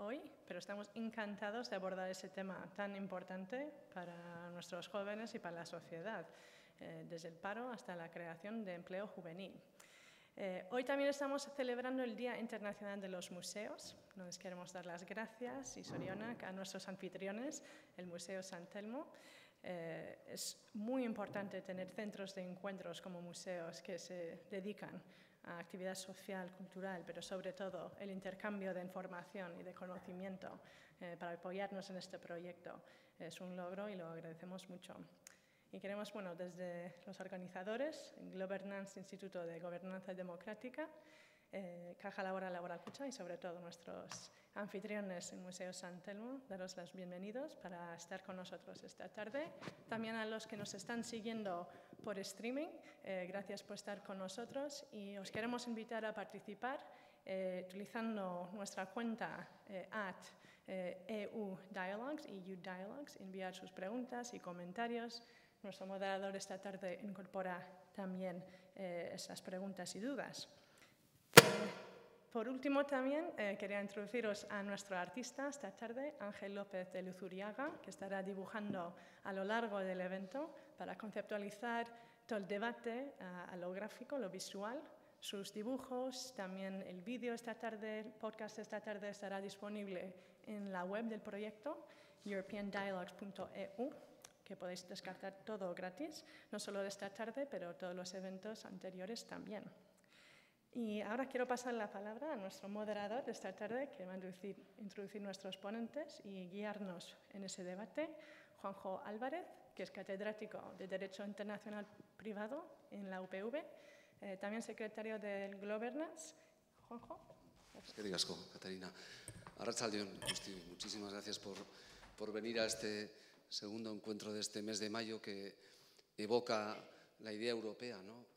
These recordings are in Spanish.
hoy, pero estamos encantados de abordar ese tema tan importante para nuestros jóvenes y para la sociedad, desde el paro hasta la creación de empleo juvenil. Hoy también estamos celebrando el Día Internacional de los Museos. Nos queremos dar las gracias y zorionak a nuestros anfitriones, el Museo San Telmo. Es muy importante tener centros de encuentros como museos que se dedican a actividad social, cultural, pero sobre todo el intercambio de información y de conocimiento para apoyarnos en este proyecto. Es un logro y lo agradecemos mucho. Y queremos, desde los organizadores, Governance, Instituto de Gobernanza Democrática, Caja Laboral Kutxa y sobre todo nuestros anfitriones en Museo San Telmo, daros los bienvenidos para estar con nosotros esta tarde. También a los que nos están siguiendo por streaming, gracias por estar con nosotros y os queremos invitar a participar utilizando nuestra cuenta @EU Dialogues, EU Dialogues, enviar sus preguntas y comentarios. Nuestro moderador esta tarde incorpora también esas preguntas y dudas. Por último, también quería introduciros a nuestro artista esta tarde, Ángel López de Luzuriaga, que estará dibujando a lo largo del evento para conceptualizar todo el debate a lo gráfico, lo visual, sus dibujos, también el vídeo esta tarde, el podcast esta tarde estará disponible en la web del proyecto, europeandialogues.eu, que podéis descargar todo gratis, no solo de esta tarde, pero todos los eventos anteriores también. Y ahora quiero pasar la palabra a nuestro moderador de esta tarde, que va a introducir nuestros ponentes y guiarnos en ese debate, Juanjo Álvarez, que es catedrático de Derecho Internacional Privado en la UPV, también secretario del Governance. Juanjo. Eskerrik asko, Caterina. Arratsalde on, Guzti, muchísimas gracias por venir a este segundo encuentro de este mes de mayo que evoca la idea europea, ¿no?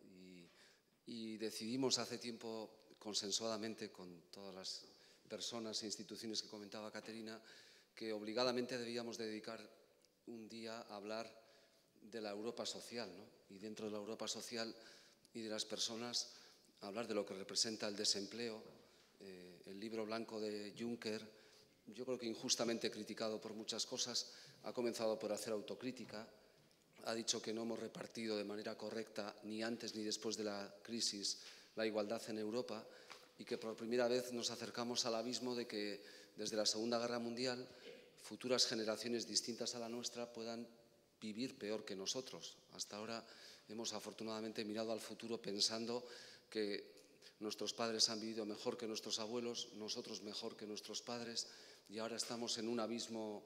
Y decidimos hace tiempo, consensuadamente con todas las personas e instituciones que comentaba Caterina, que obligadamente debíamos dedicar un día a hablar de la Europa social, ¿no? Y dentro de la Europa social y de las personas, hablar de lo que representa el desempleo. El libro blanco de Juncker, yo creo que injustamente criticado por muchas cosas, ha comenzado por hacer autocrítica. Ha dicho que no hemos repartido de manera correcta, ni antes ni después de la crisis, la igualdad en Europa y que por primera vez nos acercamos al abismo de que desde la Segunda Guerra Mundial futuras generaciones distintas a la nuestra puedan vivir peor que nosotros. Hasta ahora hemos afortunadamente mirado al futuro pensando que nuestros padres han vivido mejor que nuestros abuelos, nosotros mejor que nuestros padres y ahora estamos en un abismo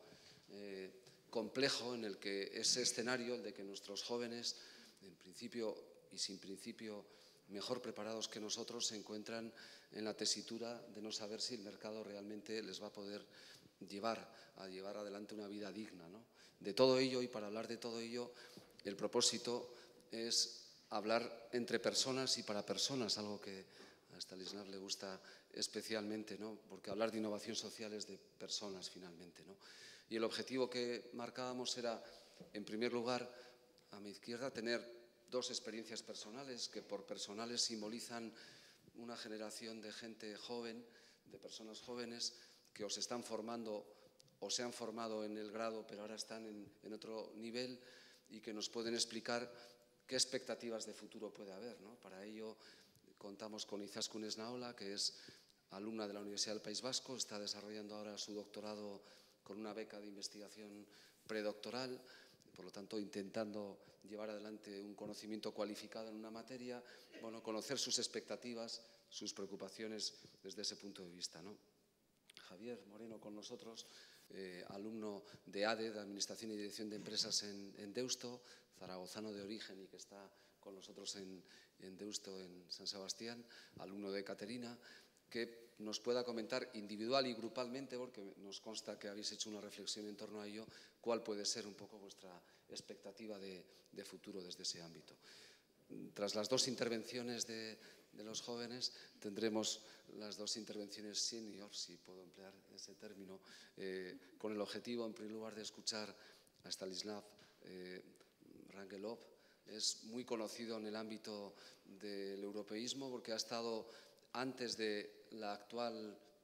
complejo en el que ese escenario, el de que nuestros jóvenes, en principio y sin principio mejor preparados que nosotros, se encuentran en la tesitura de no saber si el mercado realmente les va a poder llevar adelante una vida digna, ¿no? De todo ello, y para hablar de todo ello, el propósito es hablar entre personas y para personas, algo que a Stanislav le gusta especialmente, ¿no? Porque hablar de innovación social es de personas finalmente, ¿no? Y el objetivo que marcábamos era, en primer lugar, a mi izquierda, tener dos experiencias personales que por personales simbolizan una generación de gente joven, de personas jóvenes que os están formando o se han formado en el grado, pero ahora están en otro nivel y que nos pueden explicar qué expectativas de futuro puede haber, ¿no? Para ello contamos con Izaskun Esnaola, que es alumna de la Universidad del País Vasco, está desarrollando ahora su doctorado con una beca de investigación predoctoral, por lo tanto intentando llevar adelante un conocimiento cualificado en una materia, conocer sus expectativas, sus preocupaciones desde ese punto de vista, ¿no? Javier Moreno con nosotros, alumno de ADE, de Administración y Dirección de Empresas en Deusto, zaragozano de origen y que está con nosotros en Deusto, en San Sebastián, alumno de Caterina, que nos pueda comentar individual y grupalmente, porque nos consta que habéis hecho una reflexión en torno a ello, cuál puede ser un poco vuestra expectativa de futuro desde ese ámbito. Tras las dos intervenciones de los jóvenes, tendremos las dos intervenciones senior, si puedo emplear ese término, con el objetivo, en primer lugar, de escuchar a Stanislav Rangelov. Es muy conocido en el ámbito del europeísmo porque ha estado antes de la actual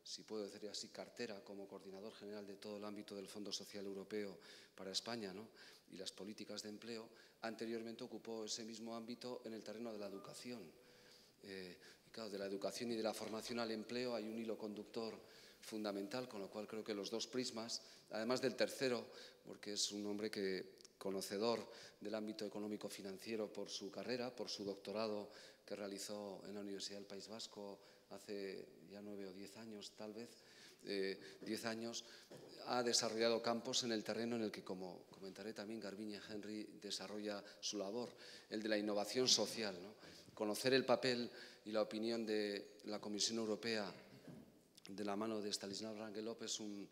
si puedo decir así, cartera como coordinador general de todo el ámbito del Fondo Social Europeo para España, ¿no?, y las políticas de empleo, anteriormente ocupó ese mismo ámbito en el terreno de la educación. Y claro, de la educación y de la formación al empleo hay un hilo conductor fundamental, con lo cual creo que los dos prismas, además del tercero, porque es un hombre conocedor del ámbito económico-financiero por su carrera, por su doctorado que realizó en la Universidad del País Vasco hace ya 9 o 10 años, tal vez, 10 años, ha desarrollado campos en el terreno en el que, como comentaré también, Garbiñe Henry desarrolla su labor, el de la innovación social, ¿no? Conocer el papel y la opinión de la Comisión Europea de la mano de Stanislav Rangelov es un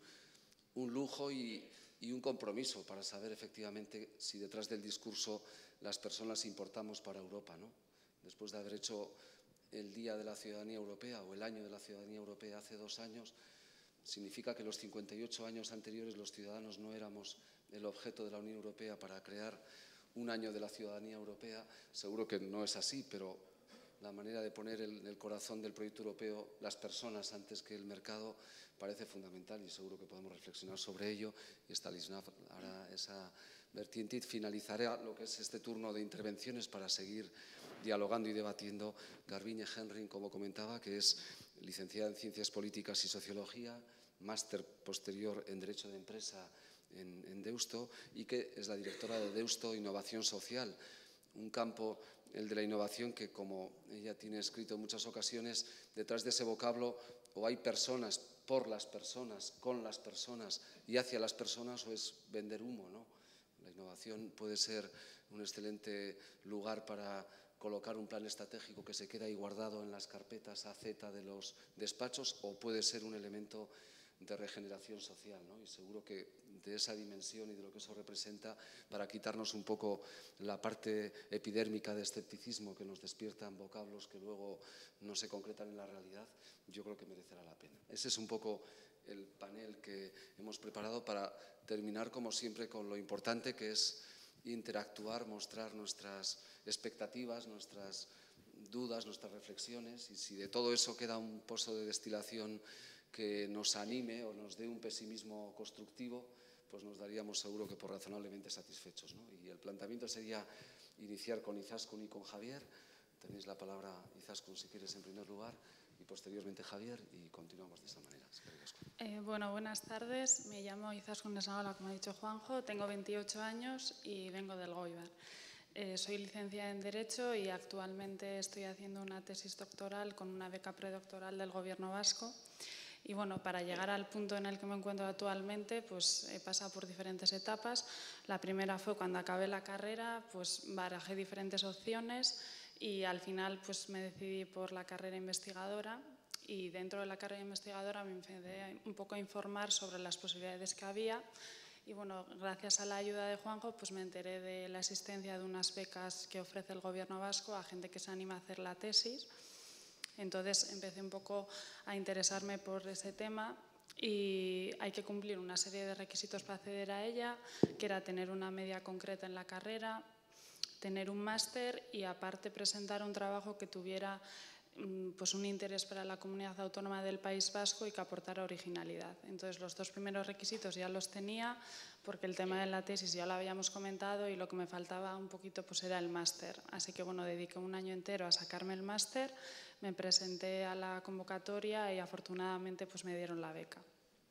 lujo y un compromiso para saber efectivamente si detrás del discurso las personas importamos para Europa, ¿no? Después de haber hecho el Día de la Ciudadanía Europea o el Año de la Ciudadanía Europea hace 2 años, significa que los 58 años anteriores los ciudadanos no éramos el objeto de la Unión Europea para crear un Año de la Ciudadanía Europea. Seguro que no es así, pero la manera de poner en el corazón del proyecto europeo las personas antes que el mercado parece fundamental y seguro que podemos reflexionar sobre ello. Y Stanislav hará esa vertiente y finalizará lo que es este turno de intervenciones para seguir dialogando y debatiendo. Garbiñe Henry, como comentaba, que es licenciada en Ciencias Políticas y Sociología, máster posterior en Derecho de Empresa en Deusto y que es la directora de Deusto Innovación Social, un campo, el de la innovación, que, como ella tiene escrito en muchas ocasiones, detrás de ese vocablo o hay personas, por las personas, con las personas y hacia las personas, o es vender humo, ¿no? La innovación puede ser un excelente lugar para colocar un plan estratégico que se queda ahí guardado en las carpetas AZ de los despachos, o puede ser un elemento de regeneración social, ¿no? Y seguro que de esa dimensión y de lo que eso representa, para quitarnos un poco la parte epidérmica de escepticismo que nos despiertan vocablos que luego no se concretan en la realidad, yo creo que merecerá la pena. Ese es un poco el panel que hemos preparado para terminar, como siempre, con lo importante que es interactuar, mostrar nuestras expectativas, nuestras dudas, nuestras reflexiones, y si de todo eso queda un pozo de destilación que nos anime o nos dé un pesimismo constructivo, pues nos daríamos seguro que por razonablemente satisfechos, ¿no? Y el planteamiento sería iniciar con Izaskun y con Javier. Tenéis la palabra, Izaskun, si quieres, en primer lugar, y posteriormente Javier, y continuamos de esa manera. Bueno, buenas tardes. Me llamo Izaskun Esnaola, como ha dicho Juanjo. Tengo 28 años y vengo del Goibar. Soy licenciada en Derecho y actualmente estoy haciendo una tesis doctoral con una beca predoctoral del Gobierno vasco. Y bueno, para llegar al punto en el que me encuentro actualmente, pues he pasado por diferentes etapas. La primera fue cuando acabé la carrera, pues barajé diferentes opciones y al final pues me decidí por la carrera investigadora. Y dentro de la carrera investigadora me empecé un poco a informar sobre las posibilidades que había. Y bueno, gracias a la ayuda de Juanjo, pues me enteré de la existencia de unas becas que ofrece el Gobierno vasco a gente que se anima a hacer la tesis. Entonces empecé un poco a interesarme por ese tema y hay que cumplir una serie de requisitos para acceder a ella, que era tener una media concreta en la carrera, tener un máster y aparte presentar un trabajo que tuviera pues un interés para la comunidad autónoma del País Vasco y que aportara originalidad. Entonces los 2 primeros requisitos ya los tenía porque el tema de la tesis ya lo habíamos comentado y lo que me faltaba un poquito pues era el máster. Así que bueno, dediqué un año entero a sacarme el máster, me presenté a la convocatoria y afortunadamente pues me dieron la beca.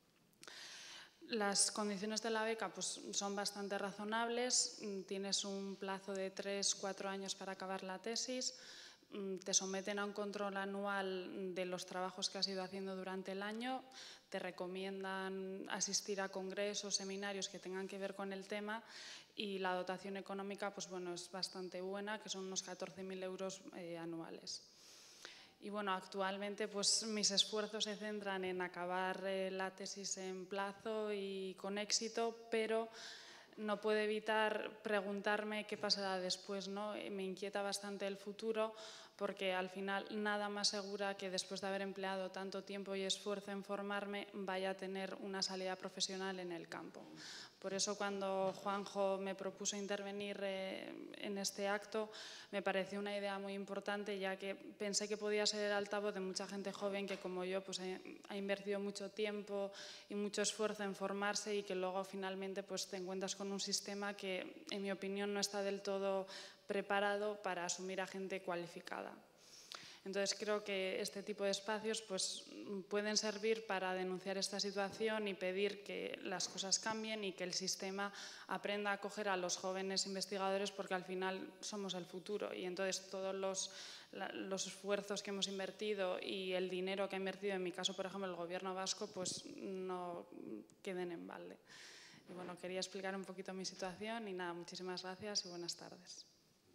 Las condiciones de la beca pues, son bastante razonables, tienes un plazo de 3-4 años para acabar la tesis, te someten a un control anual de los trabajos que has ido haciendo durante el año, te recomiendan asistir a congresos, seminarios que tengan que ver con el tema y la dotación económica pues, bueno, es bastante buena, que son unos 14.000 euros anuales. Y bueno, actualmente pues, mis esfuerzos se centran en acabar la tesis en plazo y con éxito, pero no puedo evitar preguntarme qué pasará después, ¿no? Me inquieta bastante el futuro porque al final nada me asegura que después de haber empleado tanto tiempo y esfuerzo en formarme vaya a tener una salida profesional en el campo. Por eso cuando Juanjo me propuso intervenir en este acto me pareció una idea muy importante, ya que pensé que podía ser el altavoz de mucha gente joven que como yo pues, ha invertido mucho tiempo y mucho esfuerzo en formarse y que luego finalmente pues, te encuentras con un sistema que en mi opinión no está del todo preparado para asumir a gente cualificada. Entonces creo que este tipo de espacios pues, pueden servir para denunciar esta situación y pedir que las cosas cambien y que el sistema aprenda a acoger a los jóvenes investigadores, porque al final somos el futuro y entonces todos los esfuerzos que hemos invertido y el dinero que ha invertido, en mi caso por ejemplo el gobierno vasco, pues no queden en balde. Y bueno, quería explicar un poquito mi situación y nada, muchísimas gracias y buenas tardes.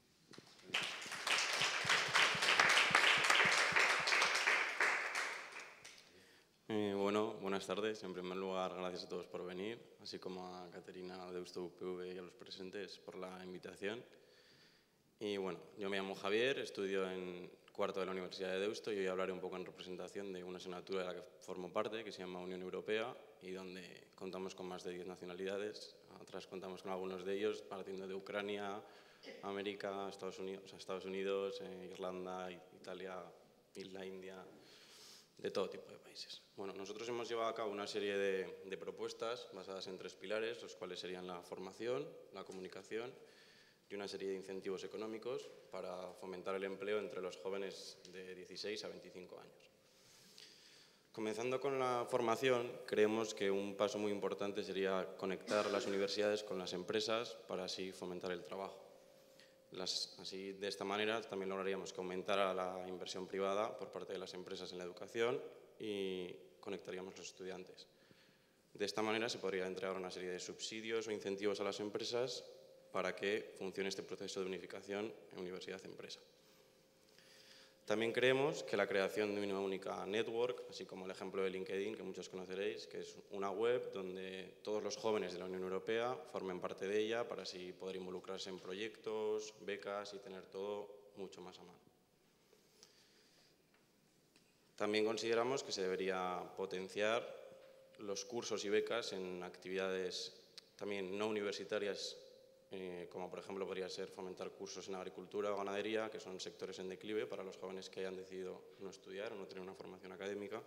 Bueno, buenas tardes. En primer lugar, gracias a todos por venir, así como a Caterina Deusto UPV y a los presentes por la invitación. Y bueno, yo me llamo Javier, estudio en cuarto de la Universidad de Deusto y hoy hablaré un poco en representación de una asignatura de la que formo parte, que se llama Unión Europea, y donde contamos con más de 10 nacionalidades. Atrás contamos con algunos de ellos, partiendo de Ucrania, América, Estados Unidos, Irlanda, Italia, Isla India, de todo tipo de países. Bueno, nosotros hemos llevado a cabo una serie de propuestas basadas en 3 pilares, los cuales serían la formación, la comunicación y una serie de incentivos económicos para fomentar el empleo entre los jóvenes de 16 a 25 años. Comenzando con la formación, creemos que un paso muy importante sería conectar las universidades con las empresas para así fomentar el trabajo. Así, de esta manera, también lograríamos que aumentara la inversión privada por parte de las empresas en la educación y conectaríamos a los estudiantes. De esta manera se podría entregar una serie de subsidios o incentivos a las empresas para que funcione este proceso de unificación en universidad-empresa. También creemos que la creación de una única network, así como el ejemplo de LinkedIn, que muchos conoceréis, que es una web donde todos los jóvenes de la Unión Europea formen parte de ella para así poder involucrarse en proyectos, becas y tener todo mucho más a mano. También consideramos que se debería potenciar los cursos y becas en actividades también no universitarias, como por ejemplo podría ser fomentar cursos en agricultura o ganadería, que son sectores en declive para los jóvenes que hayan decidido no estudiar o no tener una formación académica.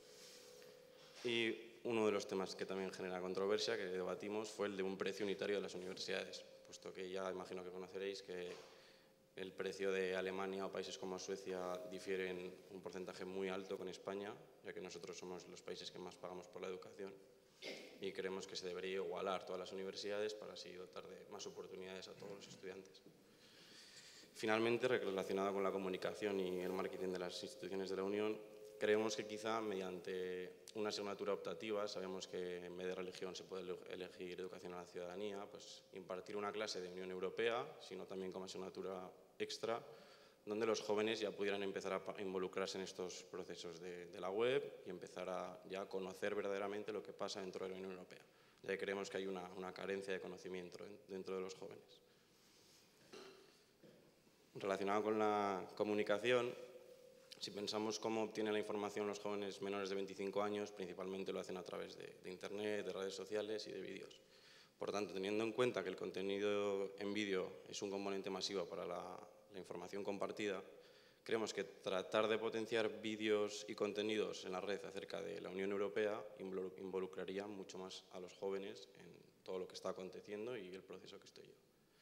Y uno de los temas que también genera controversia, que debatimos, fue el de un precio unitario de las universidades, puesto que ya imagino que conoceréis que el precio de Alemania o países como Suecia difiere en un porcentaje muy alto con España, ya que nosotros somos los países que más pagamos por la educación. Y creemos que se debería igualar todas las universidades para así dotar de más oportunidades a todos los estudiantes. Finalmente, relacionado con la comunicación y el marketing de las instituciones de la Unión, creemos que quizá mediante una asignatura optativa, sabemos que en vez de religión se puede elegir educación a la ciudadanía, pues impartir una clase de Unión Europea, sino también como asignatura extra, donde los jóvenes ya pudieran empezar a involucrarse en estos procesos de la web y empezar a ya conocer verdaderamente lo que pasa dentro de la Unión Europea, ya que creemos que hay una carencia de conocimiento dentro de los jóvenes. Relacionado con la comunicación, si pensamos cómo obtienen la información los jóvenes menores de 25 años, principalmente lo hacen a través de Internet, de redes sociales y de vídeos. Por tanto, teniendo en cuenta que el contenido en vídeo es un componente masivo para la información compartida, creemos que tratar de potenciar vídeos y contenidos en la red acerca de la Unión Europea involucraría mucho más a los jóvenes en todo lo que está aconteciendo y el proceso que estoy yo.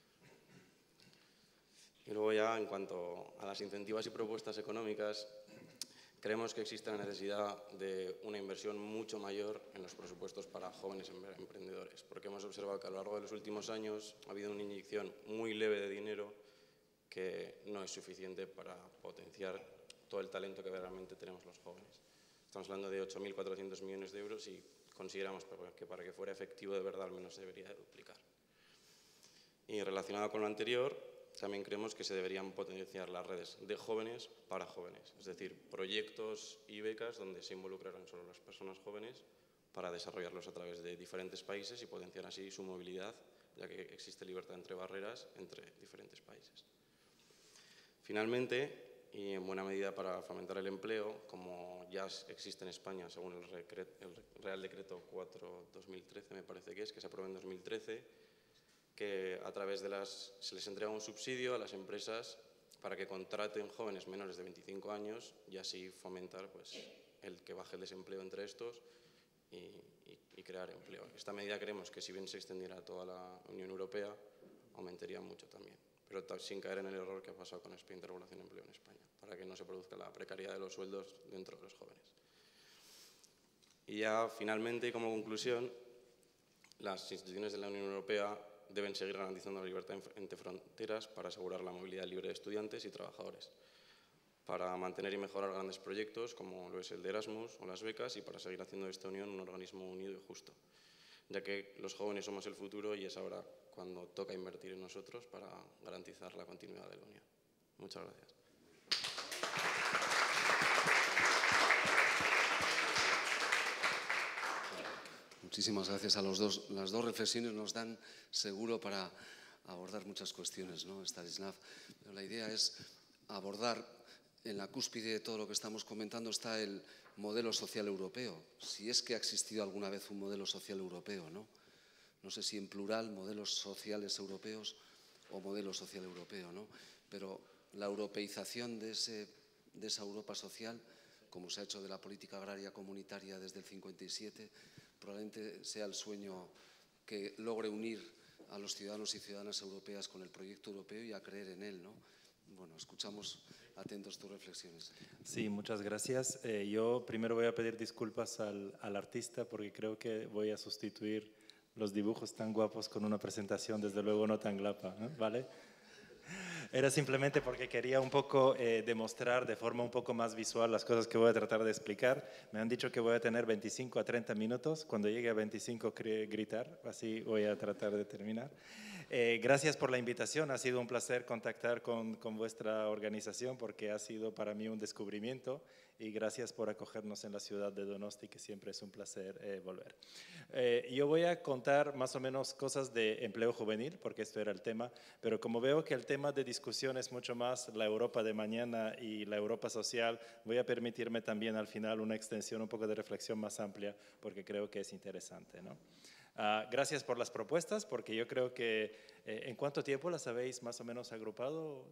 Y luego ya, en cuanto a las incentivas y propuestas económicas, creemos que existe la necesidad de una inversión mucho mayor en los presupuestos para jóvenes emprendedores, porque hemos observado que a lo largo de los últimos años ha habido una inyección muy leve de dinero que no es suficiente para potenciar todo el talento que realmente tenemos los jóvenes. Estamos hablando de 8.400 millones de euros y consideramos que para que fuera efectivo de verdad al menos se debería de duplicar. Y relacionado con lo anterior, también creemos que se deberían potenciar las redes de jóvenes para jóvenes, es decir, proyectos y becas donde se involucrarán solo las personas jóvenes para desarrollarlos a través de diferentes países y potenciar así su movilidad, ya que existe libertad entre barreras entre diferentes países. Finalmente, y en buena medida para fomentar el empleo, como ya existe en España según el Real Decreto 4/2013, me parece que se aprobó en 2013, que a través de se les entrega un subsidio a las empresas para que contraten jóvenes menores de 25 años y así fomentar pues, el que baje el desempleo entre estos y crear empleo. Esta medida creemos que si bien se extendiera a toda la Unión Europea, aumentaría mucho también, pero sin caer en el error que ha pasado con el expediente de regulación de empleo en España, para que no se produzca la precariedad de los sueldos dentro de los jóvenes. Y ya finalmente, y como conclusión, las instituciones de la Unión Europea deben seguir garantizando la libertad entre fronteras para asegurar la movilidad libre de estudiantes y trabajadores, para mantener y mejorar grandes proyectos como lo es el de Erasmus o las becas y para seguir haciendo de esta Unión un organismo unido y justo, ya que los jóvenes somos el futuro y es ahora cuando toca invertir en nosotros para garantizar la continuidad de la Unión. Muchas gracias. Muchísimas gracias a los dos. Las dos reflexiones nos dan seguro para abordar muchas cuestiones, ¿no, Stanislav? Pero la idea es abordar, en la cúspide de todo lo que estamos comentando está el modelo social europeo. Si es que ha existido alguna vez un modelo social europeo, ¿no? No sé si en plural, modelos sociales europeos o modelo social europeo, ¿no? Pero la europeización de esa Europa social, como se ha hecho de la política agraria comunitaria desde el 57, probablemente sea el sueño que logre unir a los ciudadanos y ciudadanas europeas con el proyecto europeo y a creer en él, ¿no? Bueno, escuchamos atentos tus reflexiones. Sí, muchas gracias. Yo primero voy a pedir disculpas al artista porque creo que voy a sustituir los dibujos tan guapos con una presentación, desde luego no tan guapa, ¿no? ¿Vale? Era simplemente porque quería un poco demostrar de forma un poco más visual las cosas que voy a tratar de explicar. Me han dicho que voy a tener 25 a 30 minutos. Cuando llegue a 25 gritar, así voy a tratar de terminar. Gracias por la invitación. Ha sido un placer contactar con vuestra organización porque ha sido para mí un descubrimiento y gracias por acogernos en la ciudad de Donosti, que siempre es un placer volver. Yo voy a contar más o menos cosas de empleo juvenil, porque esto era el tema, pero como veo que el tema de discusión es mucho más la Europa de mañana y la Europa social, voy a permitirme también al final una extensión, un poco de reflexión más amplia, porque creo que es interesante, ¿no? Gracias por las propuestas, porque yo creo que ¿en cuánto tiempo las habéis más o menos agrupado?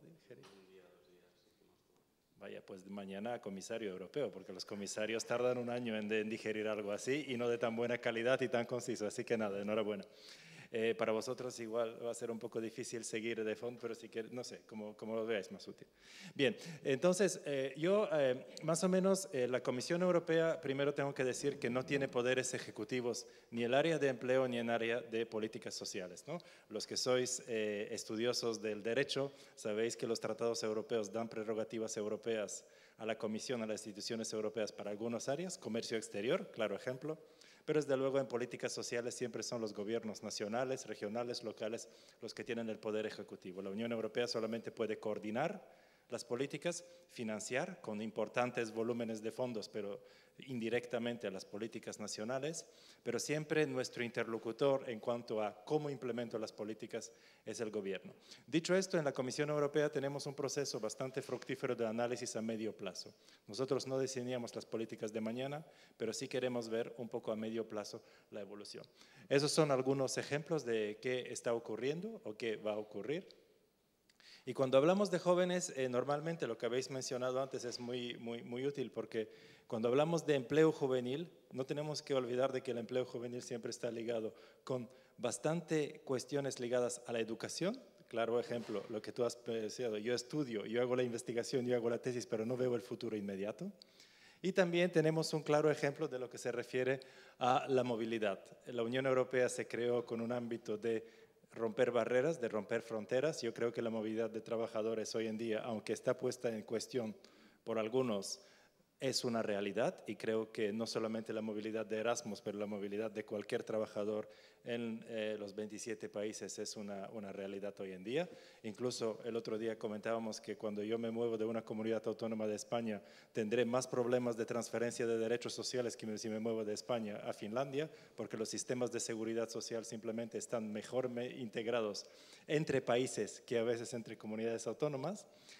Vaya, pues mañana comisario europeo, porque los comisarios tardan un año en digerir algo así y no de tan buena calidad y tan conciso, así que nada, enhorabuena. Para vosotros igual va a ser un poco difícil seguir de fondo, pero si queréis, no sé, como lo veáis más útil. Bien, entonces yo más o menos la Comisión Europea, primero tengo que decir que no tiene poderes ejecutivos ni el área de empleo ni el área de políticas sociales, ¿no? Los que sois estudiosos del derecho sabéis que los tratados europeos dan prerrogativas europeas a la Comisión, a las instituciones europeas para algunas áreas, comercio exterior, claro ejemplo, pero desde luego en políticas sociales siempre son los gobiernos nacionales, regionales, locales los que tienen el poder ejecutivo. La Unión Europea solamente puede coordinar las políticas, financiar con importantes volúmenes de fondos, pero indirectamente a las políticas nacionales, pero siempre nuestro interlocutor en cuanto a cómo implemento las políticas es el gobierno. Dicho esto, en la Comisión Europea tenemos un proceso bastante fructífero de análisis a medio plazo. Nosotros no diseñamos las políticas de mañana, pero sí queremos ver un poco a medio plazo la evolución. Esos son algunos ejemplos de qué está ocurriendo o qué va a ocurrir. Y cuando hablamos de jóvenes, normalmente lo que habéis mencionado antes es muy útil porque cuando hablamos de empleo juvenil, no tenemos que olvidar de que el empleo juvenil siempre está ligado con bastante cuestiones ligadas a la educación. Claro ejemplo, lo que tú has pensado, yo estudio, yo hago la investigación, yo hago la tesis, pero no veo el futuro inmediato. Y también tenemos un claro ejemplo de lo que se refiere a la movilidad. La Unión Europea se creó con un ámbito de romper barreras, de romper fronteras. Yo creo que la movilidad de trabajadores hoy en día, aunque está puesta en cuestión por algunos, es una realidad y creo que no solamente la movilidad de Erasmus, pero la movilidad de cualquier trabajador en los 27 países es una realidad hoy en día. Incluso el otro día comentábamos que cuando yo me muevo de una comunidad autónoma de España tendré más problemas de transferencia de derechos sociales que si me muevo de España a Finlandia, porque los sistemas de seguridad social simplemente están mejor integrados entre países que a veces entre comunidades autónomas.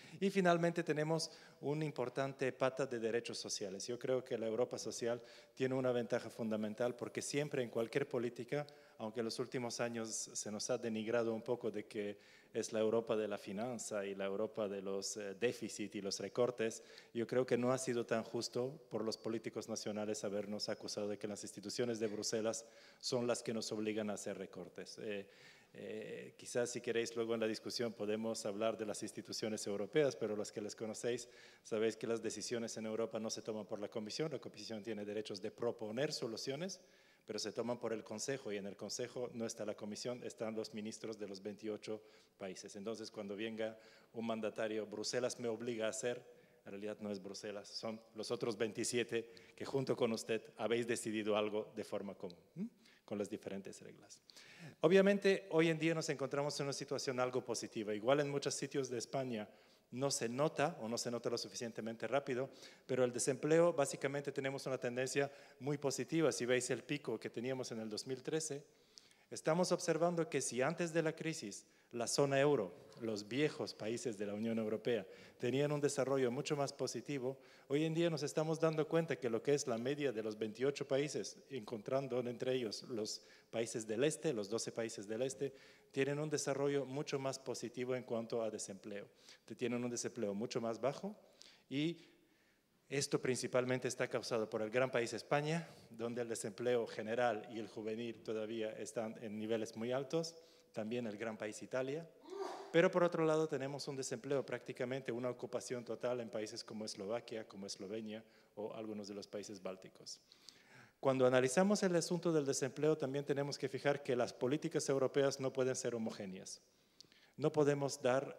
Y finalmente tenemos una importante pata de derechos sociales. Yo creo que la Europa social tiene una ventaja fundamental porque siempre en cualquier política, aunque en los últimos años se nos ha denigrado un poco de que es la Europa de la finanza y la Europa de los déficits y los recortes, yo creo que no ha sido tan justo por los políticos nacionales habernos acusado de que las instituciones de Bruselas son las que nos obligan a hacer recortes. Quizás si queréis luego en la discusión podemos hablar de las instituciones europeas, pero los que les conocéis sabéis que las decisiones en Europa no se toman por la Comisión tiene derechos de proponer soluciones, pero se toman por el Consejo y en el Consejo no está la Comisión, están los ministros de los 28 países. Entonces cuando venga un mandatario, Bruselas me obliga a hacer, en realidad no es Bruselas, son los otros 27 que junto con usted habéis decidido algo de forma común, con las diferentes reglas. Obviamente, hoy en día nos encontramos en una situación algo positiva. Igual en muchos sitios de España no se nota o no se nota lo suficientemente rápido, pero el desempleo básicamente tenemos una tendencia muy positiva. Si veis el pico que teníamos en el 2013, estamos observando que si antes de la crisis la zona euro, los viejos países de la Unión Europea, tenían un desarrollo mucho más positivo, hoy en día nos estamos dando cuenta que lo que es la media de los 28 países, encontrando entre ellos los países del este, los 12 países del este, tienen un desarrollo mucho más positivo en cuanto a desempleo. Tienen un desempleo mucho más bajo y esto principalmente está causado por el gran país España, donde el desempleo general y el juvenil todavía están en niveles muy altos, también el gran país Italia, pero por otro lado tenemos un desempleo, prácticamente una ocupación total en países como Eslovaquia, como Eslovenia o algunos de los países bálticos. Cuando analizamos el asunto del desempleo también tenemos que fijar que las políticas europeas no pueden ser homogéneas. No podemos dar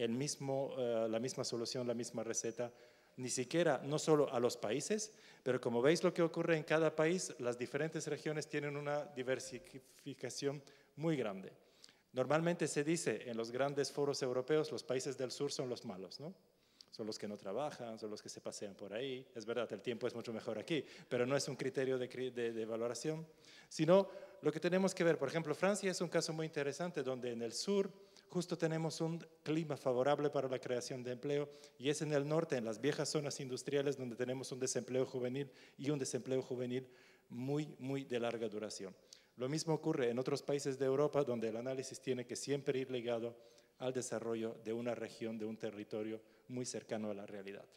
la misma solución, la misma receta, ni siquiera, no solo a los países, pero como veis lo que ocurre en cada país, las diferentes regiones tienen una diversificación muy grande. Normalmente se dice en los grandes foros europeos, los países del sur son los malos, ¿no? Son los que no trabajan, son los que se pasean por ahí. Es verdad, el tiempo es mucho mejor aquí, pero no es un criterio de valoración, sino lo que tenemos que ver. Por ejemplo, Francia es un caso muy interesante donde en el sur justo tenemos un clima favorable para la creación de empleo y es en el norte, en las viejas zonas industriales, donde tenemos un desempleo juvenil y un desempleo juvenil muy de larga duración. Lo mismo ocurre en otros países de Europa, donde el análisis tiene que siempre ir ligado al desarrollo de una región, de un territorio muy cercano a la realidad.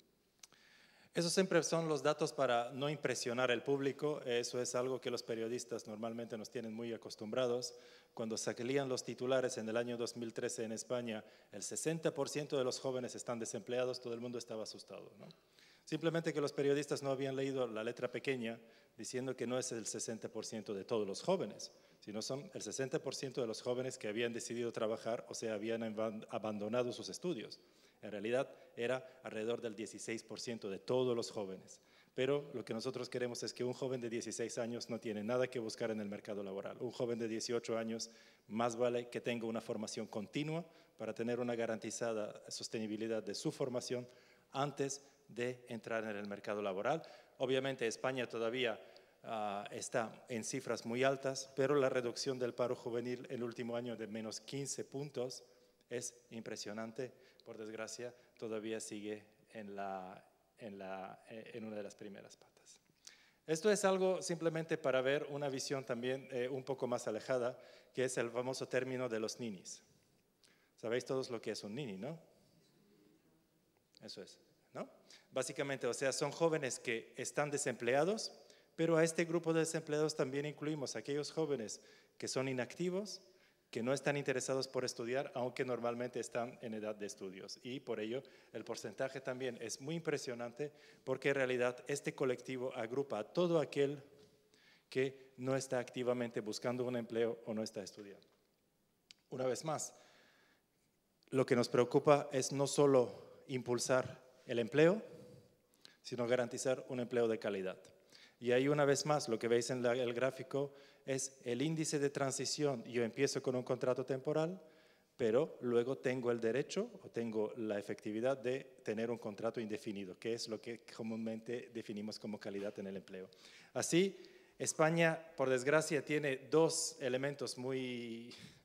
Esos siempre son los datos para no impresionar al público. Eso es algo que los periodistas normalmente nos tienen muy acostumbrados. Cuando salían los titulares en el año 2013 en España, el 60% de los jóvenes están desempleados, todo el mundo estaba asustado, ¿no? Simplemente que los periodistas no habían leído la letra pequeña diciendo que no es el 60% de todos los jóvenes, sino son el 60% de los jóvenes que habían decidido trabajar o sea, habían abandonado sus estudios. En realidad era alrededor del 16% de todos los jóvenes. Pero lo que nosotros queremos es que un joven de 16 años no tiene nada que buscar en el mercado laboral. Un joven de 18 años más vale que tenga una formación continua para tener una garantizada sostenibilidad de su formación antes de entrar en el mercado laboral. Obviamente España todavía está en cifras muy altas, pero la reducción del paro juvenil en el último año de menos 15 puntos es impresionante. Por desgracia, todavía sigue en una de las primeras patas. Esto es algo simplemente para ver una visión también un poco más alejada, que es el famoso término de los ninis. Sabéis todos lo que es un nini, ¿no? Eso es, ¿no? Básicamente, o sea, son jóvenes que están desempleados, pero a este grupo de desempleados también incluimos a aquellos jóvenes que son inactivos, que no están interesados por estudiar, aunque normalmente están en edad de estudios. Y por ello, el porcentaje también es muy impresionante, porque en realidad este colectivo agrupa a todo aquel que no está activamente buscando un empleo o no está estudiando. Una vez más, lo que nos preocupa es no solo impulsar el empleo, sino garantizar un empleo de calidad. Y ahí una vez más, lo que veis en el gráfico es el índice de transición. Yo empiezo con un contrato temporal, pero luego tengo el derecho o tengo la efectividad de tener un contrato indefinido, que es lo que comúnmente definimos como calidad en el empleo. Así, España, por desgracia, tiene dos elementos muy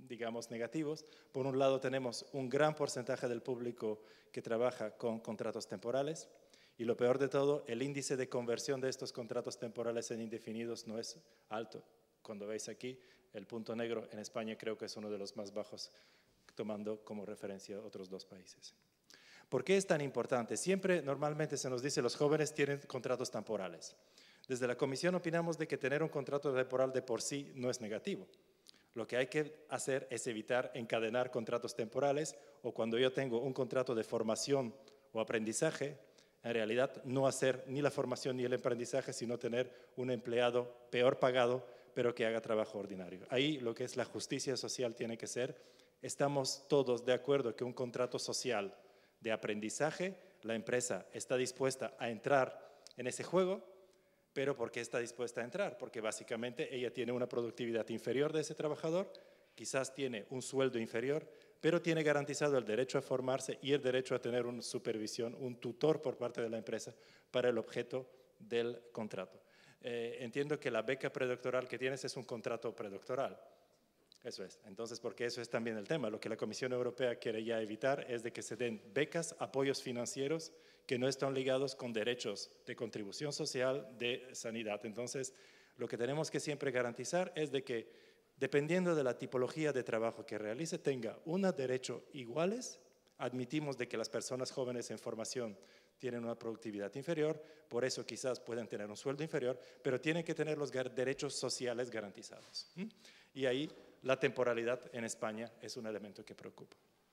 digamos, negativos. Por un lado tenemos un gran porcentaje del público que trabaja con contratos temporales y lo peor de todo, el índice de conversión de estos contratos temporales en indefinidos no es alto. Cuando veis aquí, el punto negro en España creo que es uno de los más bajos, tomando como referencia otros 2 países. ¿Por qué es tan importante? Siempre, normalmente se nos dice, los jóvenes tienen contratos temporales. Desde la Comisión opinamos de que tener un contrato temporal de por sí no es negativo. Lo que hay que hacer es evitar encadenar contratos temporales o cuando yo tengo un contrato de formación o aprendizaje, en realidad no hacer ni la formación ni el aprendizaje, sino tener un empleado peor pagado, pero que haga trabajo ordinario. Ahí lo que es la justicia social tiene que ser, estamos todos de acuerdo que un contrato social de aprendizaje, la empresa está dispuesta a entrar en ese juego, pero ¿por qué está dispuesta a entrar? Porque básicamente ella tiene una productividad inferior de ese trabajador, quizás tiene un sueldo inferior, pero tiene garantizado el derecho a formarse y el derecho a tener una supervisión, un tutor por parte de la empresa para el objeto del contrato. Entiendo que la beca predoctoral que tienes es un contrato predoctoral. Eso es. Entonces, porque eso es también el tema. Lo que la Comisión Europea quiere ya evitar es de que se den becas, apoyos financieros que no están ligados con derechos de contribución social, de sanidad. Entonces, lo que tenemos que siempre garantizar es de que, dependiendo de la tipología de trabajo que realice, tenga unos derechos iguales. Admitimos de que las personas jóvenes en formación tienen una productividad inferior, por eso quizás pueden tener un sueldo inferior, pero tienen que tener los derechos sociales garantizados. Y ahí la temporalidad en España es un elemento que preocupa.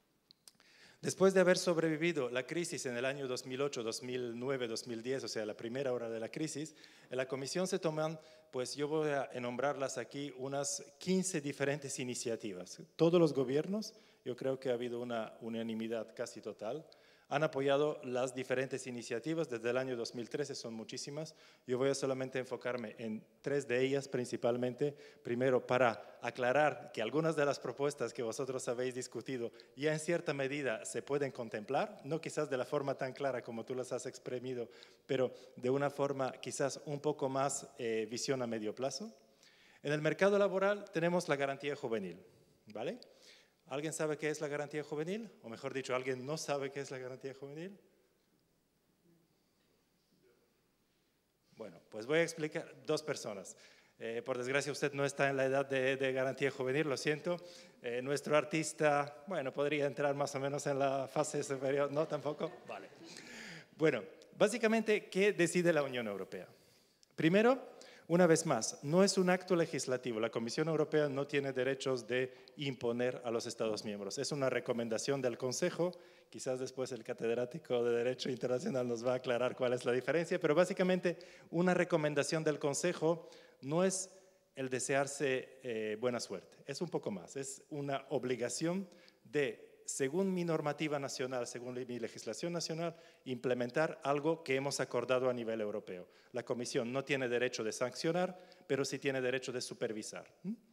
Después de haber sobrevivido la crisis en el año 2008, 2009, 2010, o sea, la primera hora de la crisis, en la Comisión se toman, pues yo voy a enombrarlas aquí, unas 15 diferentes iniciativas. Todos los gobiernos, yo creo que ha habido una unanimidad casi total, han apoyado las diferentes iniciativas desde el año 2013, son muchísimas. Yo voy a solamente enfocarme en 3 de ellas principalmente. Primero, para aclarar que algunas de las propuestas que vosotros habéis discutido ya en cierta medida se pueden contemplar, no quizás de la forma tan clara como tú las has exprimido, pero de una forma quizás un poco más visión a medio plazo. En el mercado laboral tenemos la garantía juvenil, ¿vale? ¿Alguien sabe qué es la garantía juvenil? O mejor dicho, ¿alguien no sabe qué es la garantía juvenil? Bueno, pues voy a explicar 2 personas. Por desgracia, usted no está en la edad de garantía juvenil, lo siento. Nuestro artista, bueno, podría entrar más o menos en la fase superior. ¿No, tampoco? Vale. Bueno, básicamente, ¿qué decide la Unión Europea? Primero, una vez más, no es un acto legislativo. La Comisión Europea no tiene derechos de imponer a los Estados miembros. Es una recomendación del Consejo. Quizás después el catedrático de Derecho Internacional nos va a aclarar cuál es la diferencia, pero básicamente una recomendación del Consejo no es el desearse buena suerte. Es un poco más. Es una obligación de, según mi normativa nacional, según mi legislación nacional, implementar algo que hemos acordado a nivel europeo. La Comisión no tiene derecho de sancionar, pero sí tiene derecho de supervisar.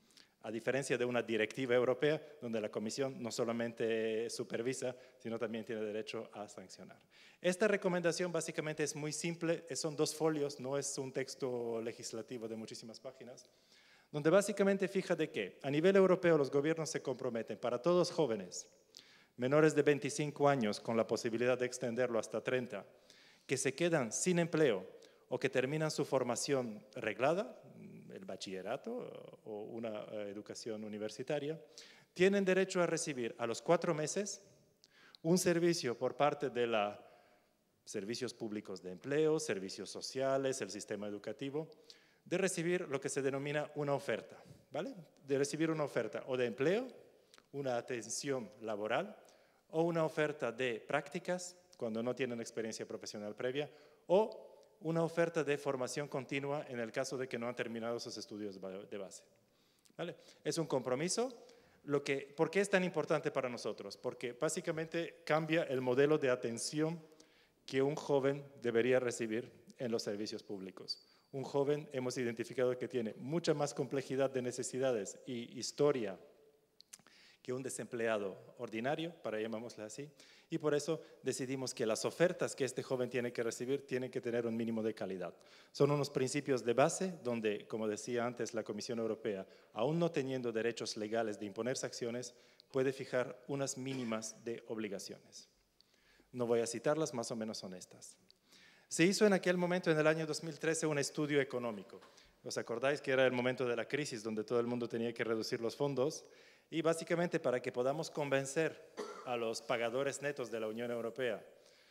A diferencia de una directiva europea, donde la Comisión no solamente supervisa, sino también tiene derecho a sancionar. Esta recomendación básicamente es muy simple, son 2 folios, no es un texto legislativo de muchísimas páginas, donde básicamente fija de que a nivel europeo los gobiernos se comprometen para todos jóvenes, menores de 25 años con la posibilidad de extenderlo hasta 30, que se quedan sin empleo o que terminan su formación reglada, el bachillerato o una educación universitaria, tienen derecho a recibir a los 4 meses un servicio por parte de los servicios públicos de empleo, servicios sociales, el sistema educativo, de recibir lo que se denomina una oferta, ¿vale? De recibir una oferta o de empleo, una atención laboral, o una oferta de prácticas cuando no tienen experiencia profesional previa, o una oferta de formación continua en el caso de que no han terminado sus estudios de base. ¿Vale? Es un compromiso. ¿Por qué es tan importante para nosotros? Porque básicamente cambia el modelo de atención que un joven debería recibir en los servicios públicos. Un joven hemos identificado que tiene mucha más complejidad de necesidades y historia que un desempleado ordinario, para llamarlo así, y por eso decidimos que las ofertas que este joven tiene que recibir tienen que tener un mínimo de calidad. Son unos principios de base donde, como decía antes, la Comisión Europea, aún no teniendo derechos legales de imponer sanciones, puede fijar unas mínimas de obligaciones. No voy a citarlas, más o menos son estas. Se hizo en aquel momento, en el año 2013, un estudio económico. ¿Os acordáis que era el momento de la crisis donde todo el mundo tenía que reducir los fondos? Y básicamente para que podamos convencer a los pagadores netos de la Unión Europea